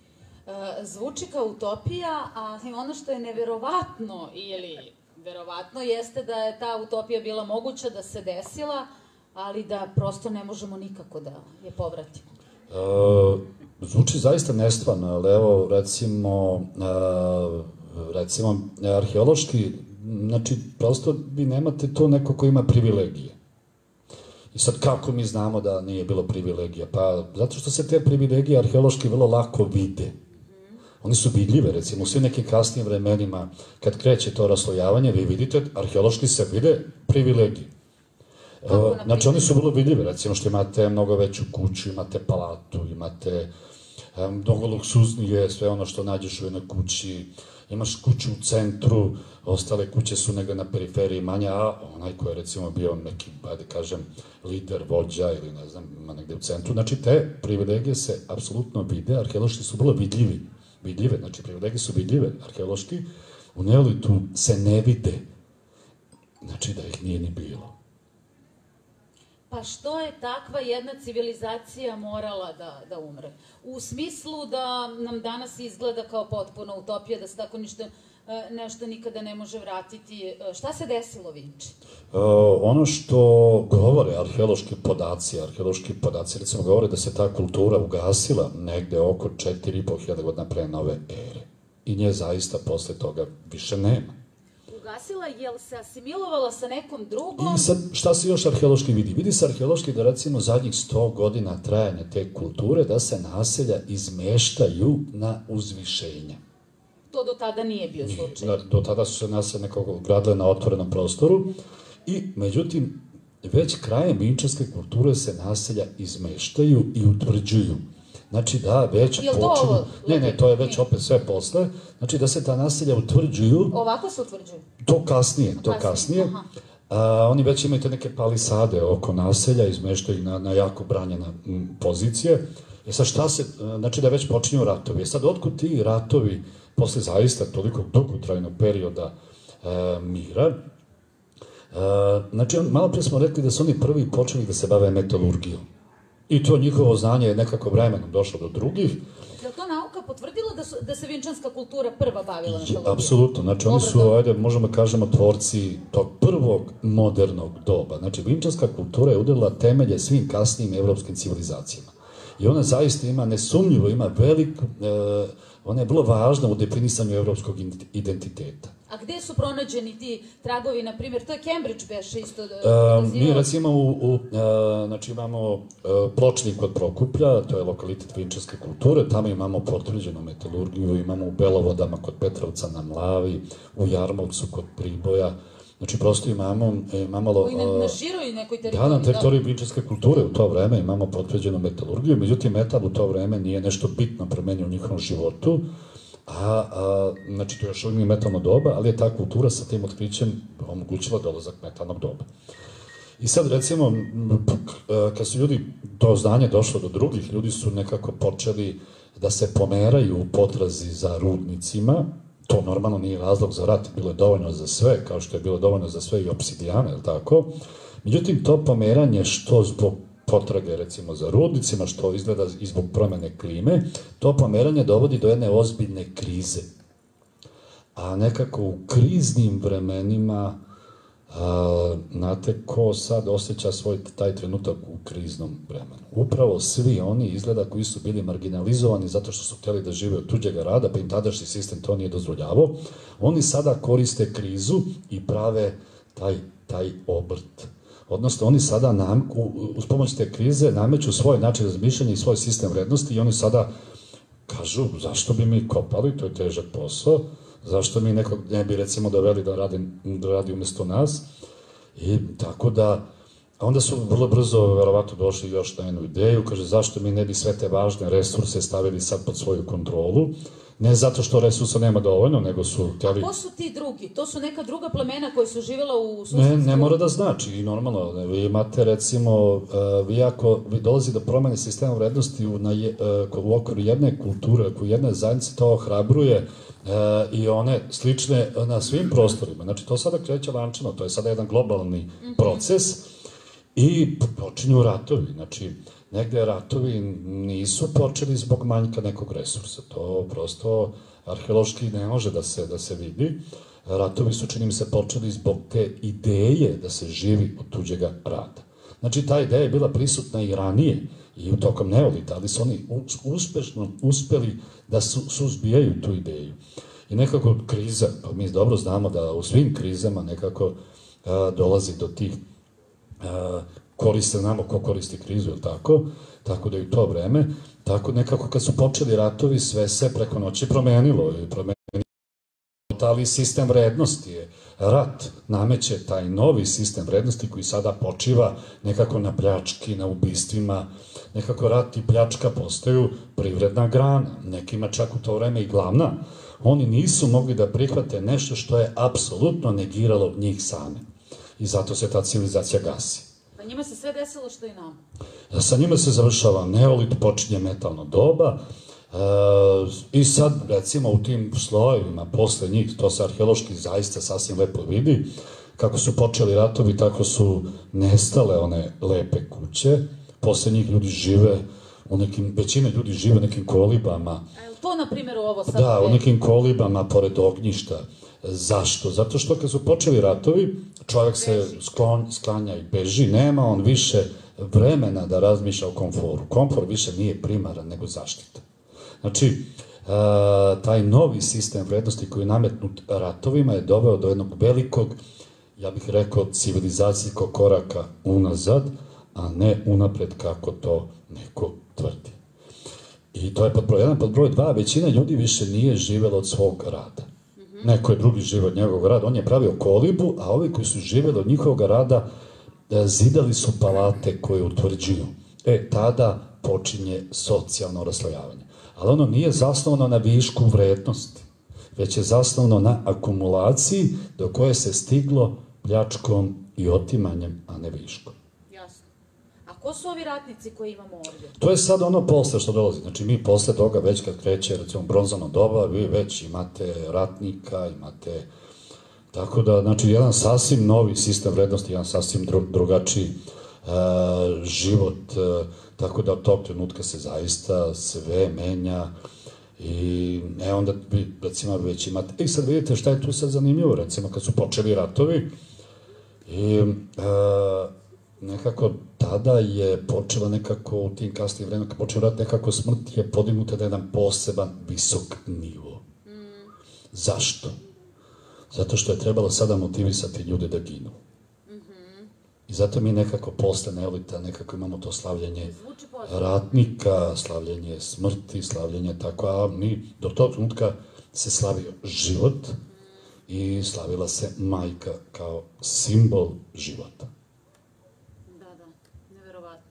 Zvuči kao utopija, a ono što je neverovatno ili verovatno jeste da je ta utopija bila moguća, da se desila, ali da prosto ne možemo nikako da je povratimo. Zvuči zaista nestvarno, ali evo, recimo, arheološki, znači, prosto vi nemate to neko ko ima privilegije. I sad, kako mi znamo da nije bilo privilegija? Pa, zato što se te privilegije arheološki vrlo lako vide. Oni su vidljive, recimo, u svim nekim kasnijim vremenima, kad kreće to raslojavanje, vi vidite, arheološki se vide privilegije. Znači, oni su vrlo vidljive, recimo što imate mnogo veću kuću, imate palatu, imate mnogo luksuznije, sve ono što nađeš u jednoj kući, imaš kuću u centru, ostale kuće su negde na periferiji manja, a onaj ko je recimo bio neki, ajde kažem, lider, vođa ili ne znam, ima negde u centru. Znači, te privilegije se apsolutno vide, arheološki su vrlo vidljive, znači privilegije su vidljive, arheološki, u Neolitu se ne vide, znači da ih nije ni bilo. Pa što je takva jedna civilizacija morala da umre? U smislu da nam danas izgleda kao potpuna utopija, da se tako ništa nešto nikada ne može vratiti. Šta se desilo, Vinči? Ono što govore arheološki podaci recimo govore da se ta kultura ugasila negde oko 4.500 godina pre nove ere. I nje zaista posle toga više nema. Ugasila, jel se asimilovala sa nekom drugom? I sad, šta se još arheološki vidi? Vidi se arheološki da recimo zadnjih 100 godina trajanja te kulture da se naselja izmeštaju na uzvišenja. To do tada nije bio slučaj. Do tada su se naselje nekako gradile na otvorenom prostoru i, međutim, već krajem vinčanske kulture se naselja izmeštaju i utvrđuju. Znači da već počinu... Ne, to je već opet sve posle. Znači da se ta naselja utvrđuju... Ovako se utvrđuju? To kasnije. Oni već imaju te neke palisade oko naselja, izmeštaju na jako branjene pozicije. Sad šta se... Znači da već počinju ratovi. Sad otkud ti ratovi posle zaista toliko dugotrajnog perioda mira? Znači malo pre smo rekli da su oni prvi počeli da se bave metalurgijom. I to njihovo znanje je nekako vremenom došlo do drugih. Je li to nauka potvrdila da se vinčanska kultura prva bavila metalurgijom? Apsolutno. Znači oni su, ajde, možemo kažemo, tvorci tog prvog modernog doba. Znači vinčanska kultura je udarila temelje svim kasnijim evropskim civilizacijama. I ona zaista ima, nesumnjivo, ima ona je vrlo važna u definisanju evropskog identiteta. A gde su pronađeni ti tragovi, na primjer, to je Cambridge beše isto... Mi recimo znači imamo Pločnik kod Prokuplja, to je lokalitet vinčanske kulture, tamo imamo potvrđenu metalurgiju, imamo u Belovodama kod Petrovca na Mlavi, u Jarmovcu kod Priboja, znači prosto imamo... Koji na široj nekoj teritoriji. Da, na teritoriji vinčanske kulture u to vreme imamo potvrđenu metalurgiju, međutim metal u to vreme nije nešto bitno promenio u njihovom životu, znači to je još uvijek metalno doba, ali je ta kultura sa tim otkrićem omogućila dolazak metalnog doba. I sad recimo, kad su ljudi, to znanje došlo do drugih, ljudi su nekako počeli da se pomeraju u potrazi za rudnicima. To normalno nije razlog za rat, bilo je dovoljno za sve, kao što je bilo dovoljno za sve i obsidijana, je li tako? Međutim, to pomeranje što zbog potrage, recimo, za rudnicima, što izgleda i zbog promene klime, to pomeranje dovodi do jedne ozbiljne krize. A nekako u kriznim vremenima, znate, ko sad osjeća svoj taj trenutak u kriznom vremenu? Upravo svi oni, izgleda, koji su bili marginalizovani zato što su hteli da žive od tuđega rada, pa im tadašnji sistem to nije dozvoljavao, oni sada koriste krizu i prave taj obrt. Odnosno, oni sada uz pomoć te krize nameću svoj način razmišljanja i svoj sistem vrednosti i oni sada kažu, zašto bi mi kopali, to je težak posao, zašto mi nekog ne bi, recimo, doveli da radi umesto nas. I tako da, onda su vrlo brzo, verovatno, došli još na jednu ideju, kaže, zašto mi ne bi sve te važne resurse stavili sad pod svoju kontrolu, ne zato što resursa nema dovoljno, nego su htjeli... A ko su ti drugi? To su neka druga plemena koja su živjela u susedstvu? Ne mora da znači, i normalno, vi imate, recimo, vi dolazi do promene sistema vrednosti u okviru jedne kulture, u jedne zajednice, to ohrabruje i one slične na svim prostorima. Znači, to sada kreće lančano, to je sada jedan globalni proces i počinju ratovi. Znači, negde ratovi nisu počeli zbog manjka nekog resursa. To prosto arheološki ne može da se vidi. Ratovi su, čini mi se, počeli zbog te ideje da se živi od tuđega rada. Znači, ta ideja je bila prisutna i ranije, i u tokom neolita, ali su oni uspešno uspeli da suzbijaju tu ideju. I nekako kriza, pa mi dobro znamo da u svim krizama nekako dolazi do tih znamo ko koristi krizu, je li tako? Tako da i to vreme, tako nekako kad su počeli ratovi, sve se preko noći promenilo, ali sistem vrednosti je. Rat nameće taj novi sistem vrednosti koji sada počiva nekako na pljački, na ubistvima, nekako rat i pljačka postaju privredna grana, nekima čak u to vreme i glavna. Oni nisu mogli da prihvate nešto što je apsolutno negiralo njih same. I zato se ta civilizacija gasi. Pa njima se sve desilo što i nama. Sa njima se završava neolit, počinje metalno doba i sad, recimo, u tim slojevima posle njih, to se arheološki zaista sasvim lepo vidi, kako su počeli ratovi, tako su nestale one lepe kuće, posle njih ljudi žive većina ljudi žive u nekim kolibama. A je li to, na primjer, ovo sad? Da, u nekim kolibama, pored ognjišta. Zašto? Zato što kad su počeli ratovi, čovjek se sklanja i beži, nema on više vremena da razmišlja o komforu. Komfor više nije primaran nego zaštita. Znači, taj novi sistem vrednosti koji je nametnut ratovima je doveo do jednog velikog, ja bih rekao, civilizacijskog koraka unazad, a ne unapred kako to neko tvrdi. I to je pod broj 1. Pod broj 2, većina ljudi više nije živela od svog rada. Neko je drugi živeo od njegovog rada, on je pravio kolibu, a ovi koji su živeli od njihovog rada zidali su palate koje utvrđuju. Tada počinje socijalno raslojavanje. Ali ono nije zasnovano na višku vrednosti, već je zasnovano na akumulaciji do koje se stiglo pljačkom i otimanjem, a ne viškom. Jasno. A ko su ovi ratnici koji imamo ovdje? To je sad ono posle što dolazi. Znači mi posle toga već kad kreće, recimo, bronzano doba, vi već imate ratnika, imate... Tako da, znači, jedan sasvim novi sistem vrednosti, jedan sasvim drugačiji život, tako da od tog trenutka se zaista sve menja i onda vi, recimo, već imate... I sad vidite šta je tu sad zanimljivo, recimo, kad su počeli ratovi i nekako tada je počela nekako u tim kasnim vremenima, kad počeo rat, nekako smrt je podignuta na jedan poseban visok nivo. Zašto? Zato što je trebalo sada motivisati ljude da ginu. I zato mi nekako posle neolita nekako imamo to slavljenje ratnika, slavljenje smrti, slavljenje tako, a mi do tog trenutka se slavio život i slavila se majka kao simbol života. Da, neverovatno.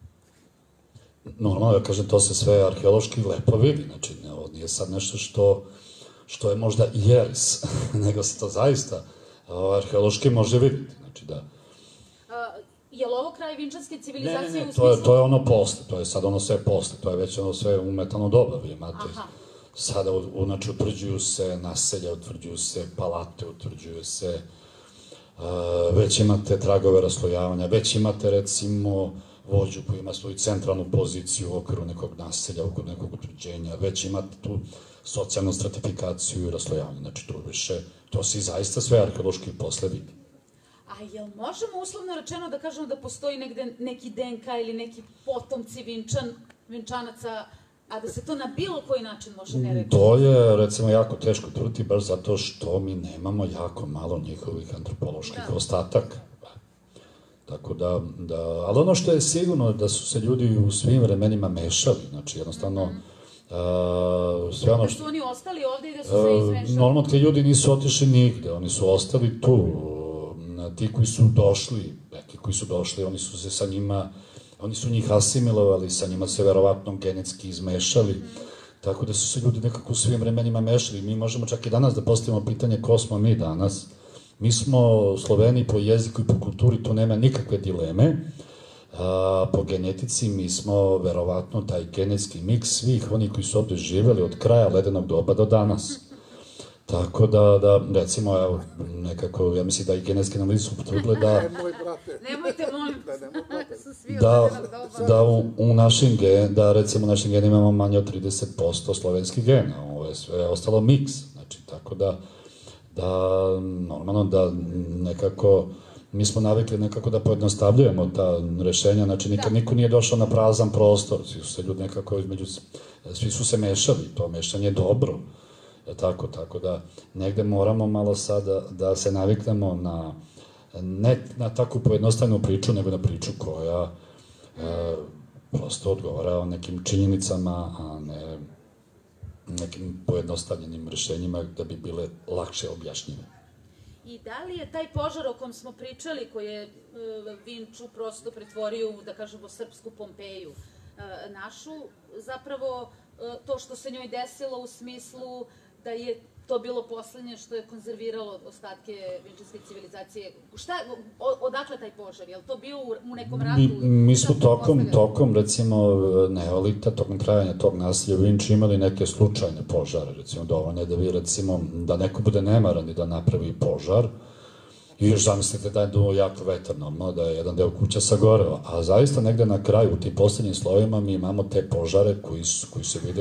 Normalno, ja kažem, to se sve arheološki lepo vidi, znači nije sad nešto što je možda jeres, nego se to zaista arheološki može vidjeti, znači da... Je li ovo kraj vinčanske civilizacije u smislu? To je ono posle, to je sad ono sve posle, to je već ono sve umetano doba, vi imate. Sada, znači, utvrđuju se naselja, utvrđuju se palate, utvrđuju se, već imate tragove raslojavanja, već imate, recimo, vođu koji ima svoju centralnu poziciju u okviru nekog naselja, u okviru nekog utvrđenja, već imate tu socijalnu stratifikaciju i raslojavanje, znači tu više, to se zaista sve arheološki posle vidi. A jel možemo uslovno rečeno da kažemo da postoji negde neki DNK ili neki potomci vinčanaca, a da se to na bilo koji način može ne reći? To je, recimo, jako teško tvrditi, baš zato što mi nemamo jako malo njihovih antropoloških ostataka. Tako da, ali ono što je sigurno da su se ljudi u svim vremenima mešali, znači jednostavno sve ono što... Da su oni ostali ovde i da su se izmešali? Normalno, ti ljudi nisu otišli nigde, oni su ostali tu. Ti koji su došli, neki koji su došli, oni su se sa njima, oni su njih asimilovali, sa njima se verovatno genetski izmešali, tako da su se ljudi nekako u svim vremenima mešali. Mi možemo čak i danas da postavimo pitanje ko smo mi danas. Mi smo Sloveni po jeziku i po kulturi, tu nema nikakve dileme. Po genetici mi smo verovatno taj genetski miks svih onih koji su ovde živeli od kraja ledenog doba do danas. Tako da, recimo, evo, nekako, ja mislim da i genetske analize su potvrdile da... Nemojte, molim, da u našim genima, da recimo u našim genima imamo manje od 30% slovenskih gena, ovo je sve ostalo miks, znači, tako da, normalno da nekako, mi smo navikli nekako da pojednostavljujemo ta rešenja, znači nikad niko nije došao na prazan prostor, svi su se ljudi nekako svi su se mešali, to mešanje je dobro. Tako da negde moramo malo sada da se naviknemo ne na takvu pojednostavljenu priču, nego na priču koja prosto odgovara o nekim činjenicama, a ne nekim pojednostavljenim rešenjima da bi bile lakše objašnjive. I da li je taj požar o kom smo pričali, koji je Vinču prosto pretvorio u, da kažemo, srpsku Pompeju, našu, zapravo to što se njoj desilo u smislu da je to bilo poslednje što je konzerviralo ostatke vinčanske civilizacije. Odakle taj požar? Je li to bio u nekom ratu? Mi smo tokom, recimo, neolita, tokom trajanja tog nasilja u Vinči imali neke slučajne požare, recimo, dovoljno je da vi, recimo, da neko bude nemaran i da napravi požar, I još zamislite da je bilo jako vetarno, da je jedan deo kuća sagoreo, a zaista negde na kraju, u tim poslednjim slojima, mi imamo te požare koji se vide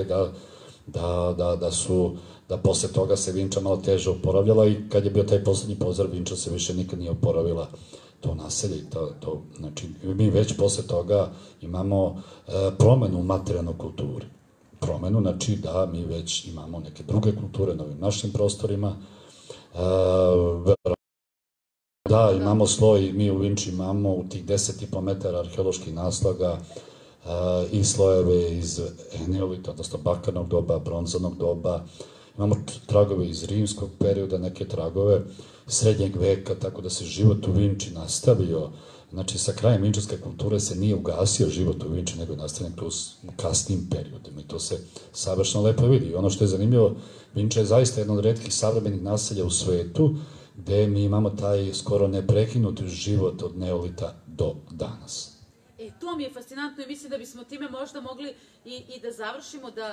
da posle toga se Vinča malo teže oporavljala i kad je bio taj poslednji požar, Vinča se više nikad nije oporavila to naselje i to, znači, mi već posle toga imamo promenu u materijalnoj kulturi. Promenu, znači da mi već imamo neke druge kulture na ovim našim prostorima. Da, imamo sloj, mi u Vinči imamo u tih 10,5 metara arheoloških naslaga i slojeve iz eneolita, odnosno bakarnog doba, bronzanog doba. Imamo tragove iz rimskog perioda, neke tragove srednjeg veka, tako da se život u Vinči nastavio. Znači, sa krajem vinčarske kulture se nije ugasio život u Vinči, nego je nastavljen kroz kasnim periodima i to se savršeno lepo vidi. Ono što je zanimljivo, Vinča je zaista jedno od retkih savremenih naselja u svetu gde mi imamo taj skoro neprekinut život od neolita do danas. To mi je fascinantno i mislim da bismo time možda mogli i da završimo da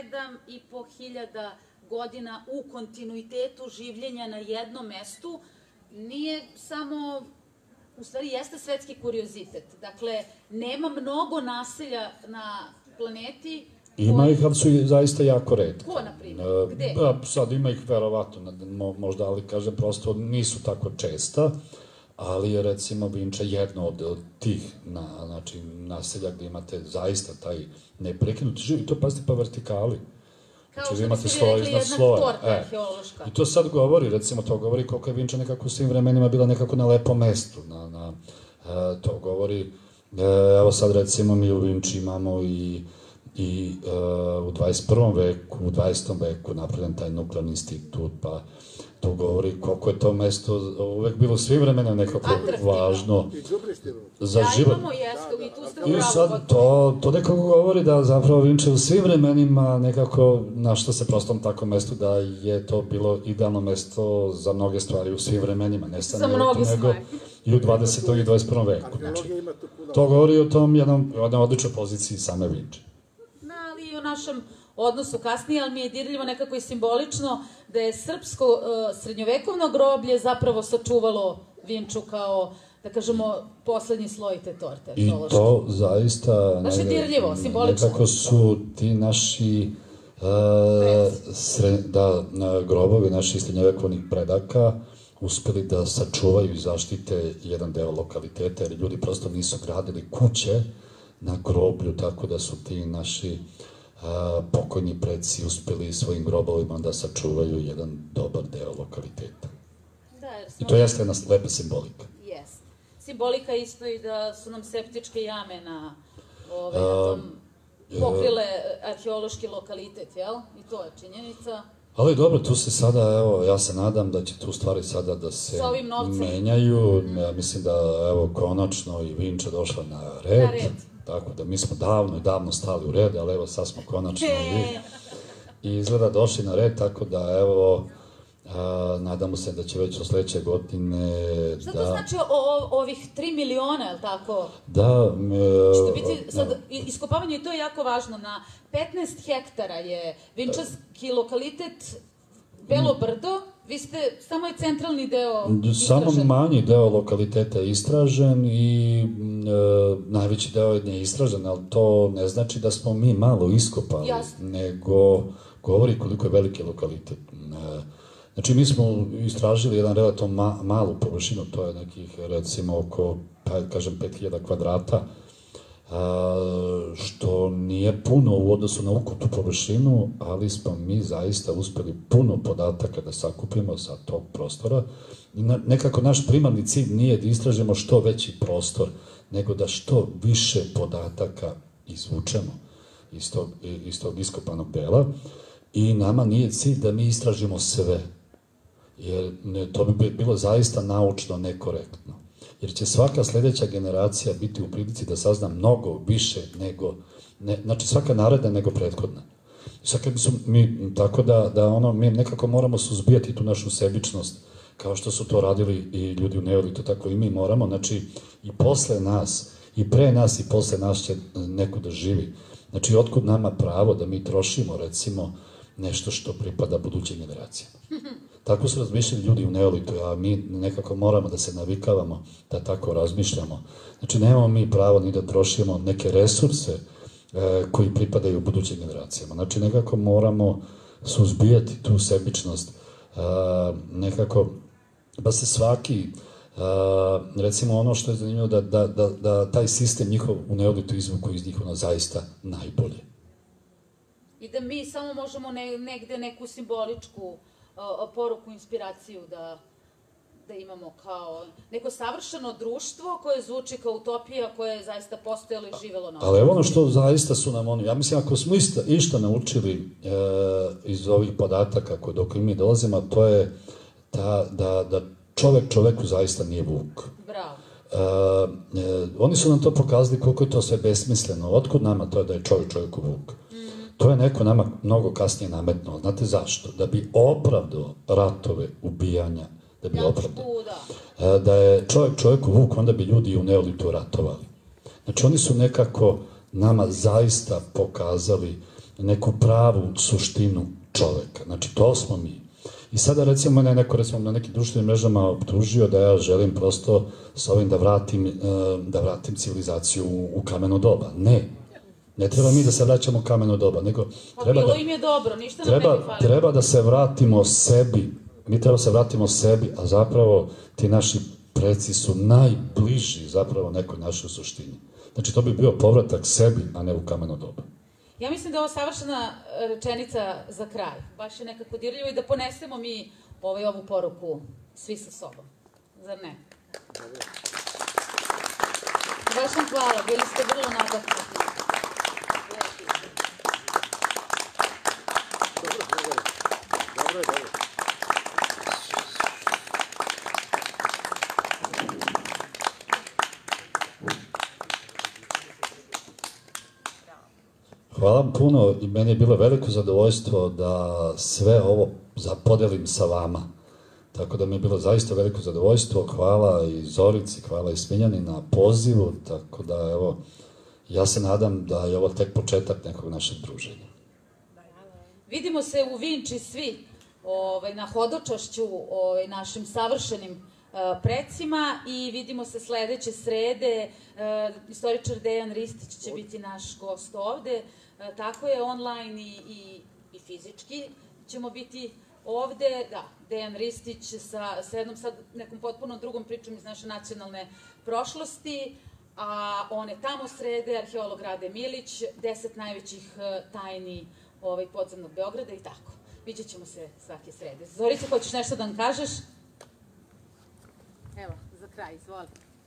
7.500 godina u kontinuitetu življenja na jednom mestu nije samo, u stvari jeste svetski kuriozitet. Dakle, nema mnogo naselja na planeti. Ima ih, ali su zaista jako retko. Ko, na primjer? Gde? Sad ima ih verovatno, možda, ali kažem, prosto nisu tako česta, ali je recimo Vinča jedno od tih naselja gde imate zaista taj neprekinuti život i to pazite pa vertikali. Kao što biste vi rekli, jedna torta arheološka. I to sad govori, recimo, to govori koliko je Vinča nekako u svim vremenima bila nekako na lepom mestu. To govori, evo sad recimo mi u Vinči imamo i u 21. veku, u 20. veku napravljen taj nuklearni institut, pa to govori koliko je to mesto uvek bilo svim vremenima nekako važno za život. Ja imamo jesko i tu ste u pravu. I sad to nekako govori da zapravo Vinča u svim vremenima nekako našla se prostom tako mestu da je to bilo idealno mesto za mnoge stvari u svim vremenima, ne samo nego i u 20. i 21. veku. To govori o tom jednoj odličnoj poziciji same Vinče. Ali i o našem odnosu kasnije, ali mi je dirljivo nekako i simbolično da je srpsko srednjovekovno groblje zapravo sačuvalo Vinču kao, da kažemo, poslednji sloj te torte. I to zaista... Baš je dirljivo, simbolično. Nekako su ti naši grobovi naših srednjovekovnih predaka uspeli da sačuvaju i zaštite jedan deo lokaliteta, jer ljudi prosto nisu gradili kuće na groblju, tako da su ti naši pokojni preci uspeli svojim grobovima da sačuvaju jedan dobar deo lokaliteta. I to jeste jedna lepa simbolika. Jeste. Simbolika isto i da su nam septičke jame na tom pokrile arheološki lokalitet, jel? I to je činjenica. Ali dobro, tu se sada, evo, ja se nadam da će tu stvari sada da se menjaju. Ja mislim da, evo, konačno i Vinča došla na red. Tako da mi smo davno stali u red, ali evo sad smo konačno i izgleda došli na red, tako da evo nadamo se da će već od sledeće godine Šta to znači ovih 3 miliona, je li tako? Da. Što biti, sad, iskopavanje, i to je jako važno, na 15 hektara je vinčarski lokalitet Belo Brdo, vi ste, samo je centralni deo istražen. Samo manji deo lokaliteta je istražen i najveći deo je neistražen, ali to ne znači da smo mi malo iskopali, nego govori koliko je veliki lokalitet. Znači, mi smo istražili jedan relativno malu površinu, to je nekih, recimo, oko, kažem, 5000 kvadrata, što nije puno u odnosu na ukupnu površinu, ali smo mi zaista uspeli puno podataka da sakupimo sa tog prostora. I nekako naš primarni cilj nije da istražimo što veći prostor, nego da što više podataka izvučemo iz tog iskopanog dela. I nama nije cilj da mi istražimo sve, jer to bi bilo zaista naučno nekorektno. Jer će svaka sledeća generacija biti u prilici da sazna mnogo više nego, znači svaka naredna nego prethodna. Tako da mi nekako moramo suzbijati tu našu sebičnost, kao što su to radili i ljudi u neolitu, tako i mi moramo, znači i posle nas, i pre nas i posle nas će neko da živi. Znači, otkud nama pravo da mi trošimo, recimo, nešto što pripada budućim generacijama. Tako su razmišljali ljudi u neolitu, a mi nekako moramo da se navikavamo da tako razmišljamo. Znači, nemamo mi pravo ni da trošimo neke resurse koji pripadaju budućim generacijama. Znači, nekako moramo suzbijati tu sebičnost, nekako, da se svaki, recimo ono što je zanimljivo, da taj sistem njihov u neolitu izvuku iz njih zaista najbolje. I da mi samo možemo negde neku simboličku poruku, inspiraciju da imamo kao neko savršeno društvo koje zvuči kao utopija koja je zaista postojala i živelo na ovom. Ali evo ono što zaista su nam oni, ja mislim ako smo išta naučili iz ovih podataka dok mi dolazimo, to je da čovek čoveku zaista nije vuk. Bravo. Oni su nam to pokazali koliko je to sve besmisleno. Otkud nama to da je čovek čoveku vuk? To je neko nama mnogo kasnije nametnuo. Znate zašto? Da bi opravdao ratove, ubijanja, da bi opravdao. Da je čovek čoveku vuk, onda bi ljudi u neolitu ratovali. Znači oni su nekako nama zaista pokazali neku pravu suštinu čoveka. Znači to smo mi. I sada recimo mene neko na nekim društvenim mrežama optužio da ja želim prosto s ovim da vratim civilizaciju u kameno doba. Ne treba mi da se vraćamo u kameno doba, nego bilo im je dobro, ništa nam ne bi falilo. Treba da se vratimo sebi. Mi treba da se vratimo sebi, a zapravo ti naši preci su najbliži zapravo nekoj našoj suštini. Znači to bi bio povratak sebi, a ne u kameno doba. Ja mislim da je ovo savršena rečenica za kraj. Baš je nekako dirljivo i da ponesemo mi ovu poruku svi sa sobom. Zar ne? Baš vam hvala, bili ste vrlo nadahnuti. Hvala vam puno i meni je bilo veliko zadovoljstvo da sve ovo podelim sa vama. Tako da mi je bilo zaista veliko zadovoljstvo. Hvala i Zorici, hvala i Smiljani na pozivu. Tako da, evo, ja se nadam da je ovo tek početak nekog našeg druženja. Vidimo se u Vinči svi na hodočašću našim savršenim precima i vidimo se sledeće srede. Istoričar Dejan Ristić će biti naš gost ovde. Tako je, online i fizički ćemo biti ovde. Da, Dejan Ristić sa jednom sad nekom potpuno drugom pričom iz naše nacionalne prošlosti, a one tamo srede, arheolog Rade Milić, 10 najvećih tajni podzemnog Beograda i tako. Vidjet ćemo se svake srede. Zorice, hoćeš nešto da nam kažeš? Evo, za kraj, izvoli.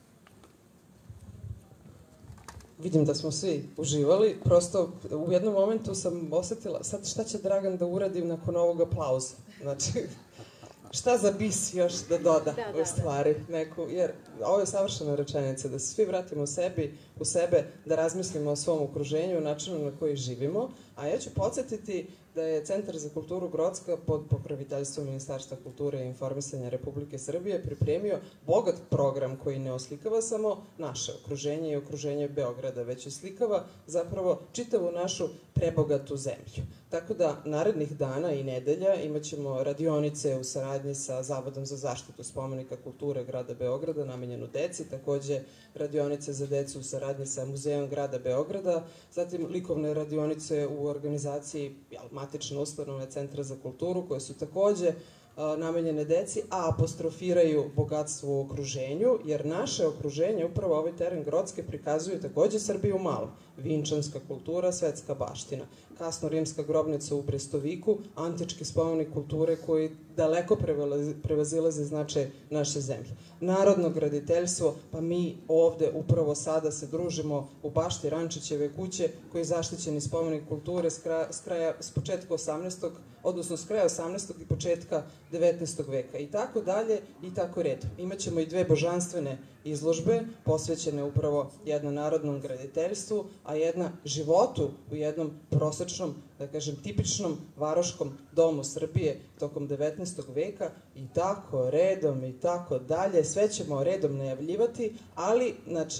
Vidim da smo svi uživali, prosto u jednom momentu sam osetila, sad šta će Dragan da uradim nakon ovog aplauza? Znači, šta za bis još da doda u stvari neku, jer ovo je savršena rečenica, da se svi vratimo u sebe, da razmislimo o svom okruženju, o načinu na koji živimo, a ja ću podsjetiti da je Centar za kulturu Grocka pod pokroviteljstvom Ministarstva kulture i informisanja Republike Srbije pripremio bogat program koji ne oslikava samo naše okruženje i okruženje Beograda, već oslikava zapravo čitavu našu prebogatu zemlju. Tako da narednih dana i nedelja imaćemo radionice u saradnji sa Zavodom za zaštitu spomenika kulture grada Beograda namenjenu deci, takođe radionice za decu u saradnji sa Muzejom grada Beograda, zatim likovne radionice u organizaciji matične ustanove Centra za kulturu, koje su takođe namenjene deci, a apostrofiraju bogatstvo u okruženju, jer naše okruženje, upravo ovaj teren Grocke, prikazuju takođe Srbiju malo. Vinčanska kultura, svetska baština. Kasno-rimska grobnica u Brestoviku, antički spomenik kulture koji daleko prevazilaze značaj naše zemlje. Narodno graditeljstvo, pa mi ovde upravo sada se družimo u bašti Rančićeve kuće, koji je zaštićeni spomenik kulture s početka 18. odnosno s kraja 18. i početka 19. veka. I tako dalje i tako redom. Imaćemo i dve božanstvene izložbe posvećene upravo jedna narodnom graditeljstvu, a jedna životu u jednom prosečnom, da kažem, tipičnom varoškom domu Srbije tokom 19. veka i tako redom i tako dalje. Sve ćemo redom najavljivati, ali, znači,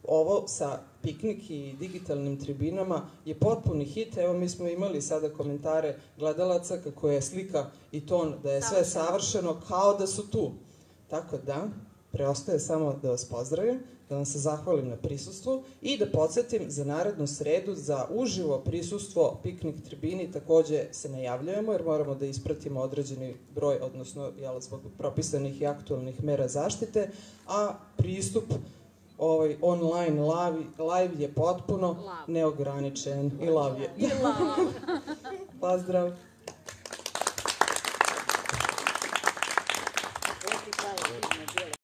ovo sa piknik i digitalnim tribinama je potpuni hit. Evo, mi smo imali sada komentare gledalaca kako je slika i ton da je sve savršeno, kao da su tu. Tako da, preostaje samo da vas pozdravim, da vam se zahvalim na prisustvu i da podsjetim za narednu sredu za uživo prisustvo piknik tribini takođe se najavljujemo jer moramo da ispratimo određeni broj, odnosno zbog propisanih i aktualnih mera zaštite, a pristup online live je potpuno neograničen i lav je. Pozdrav!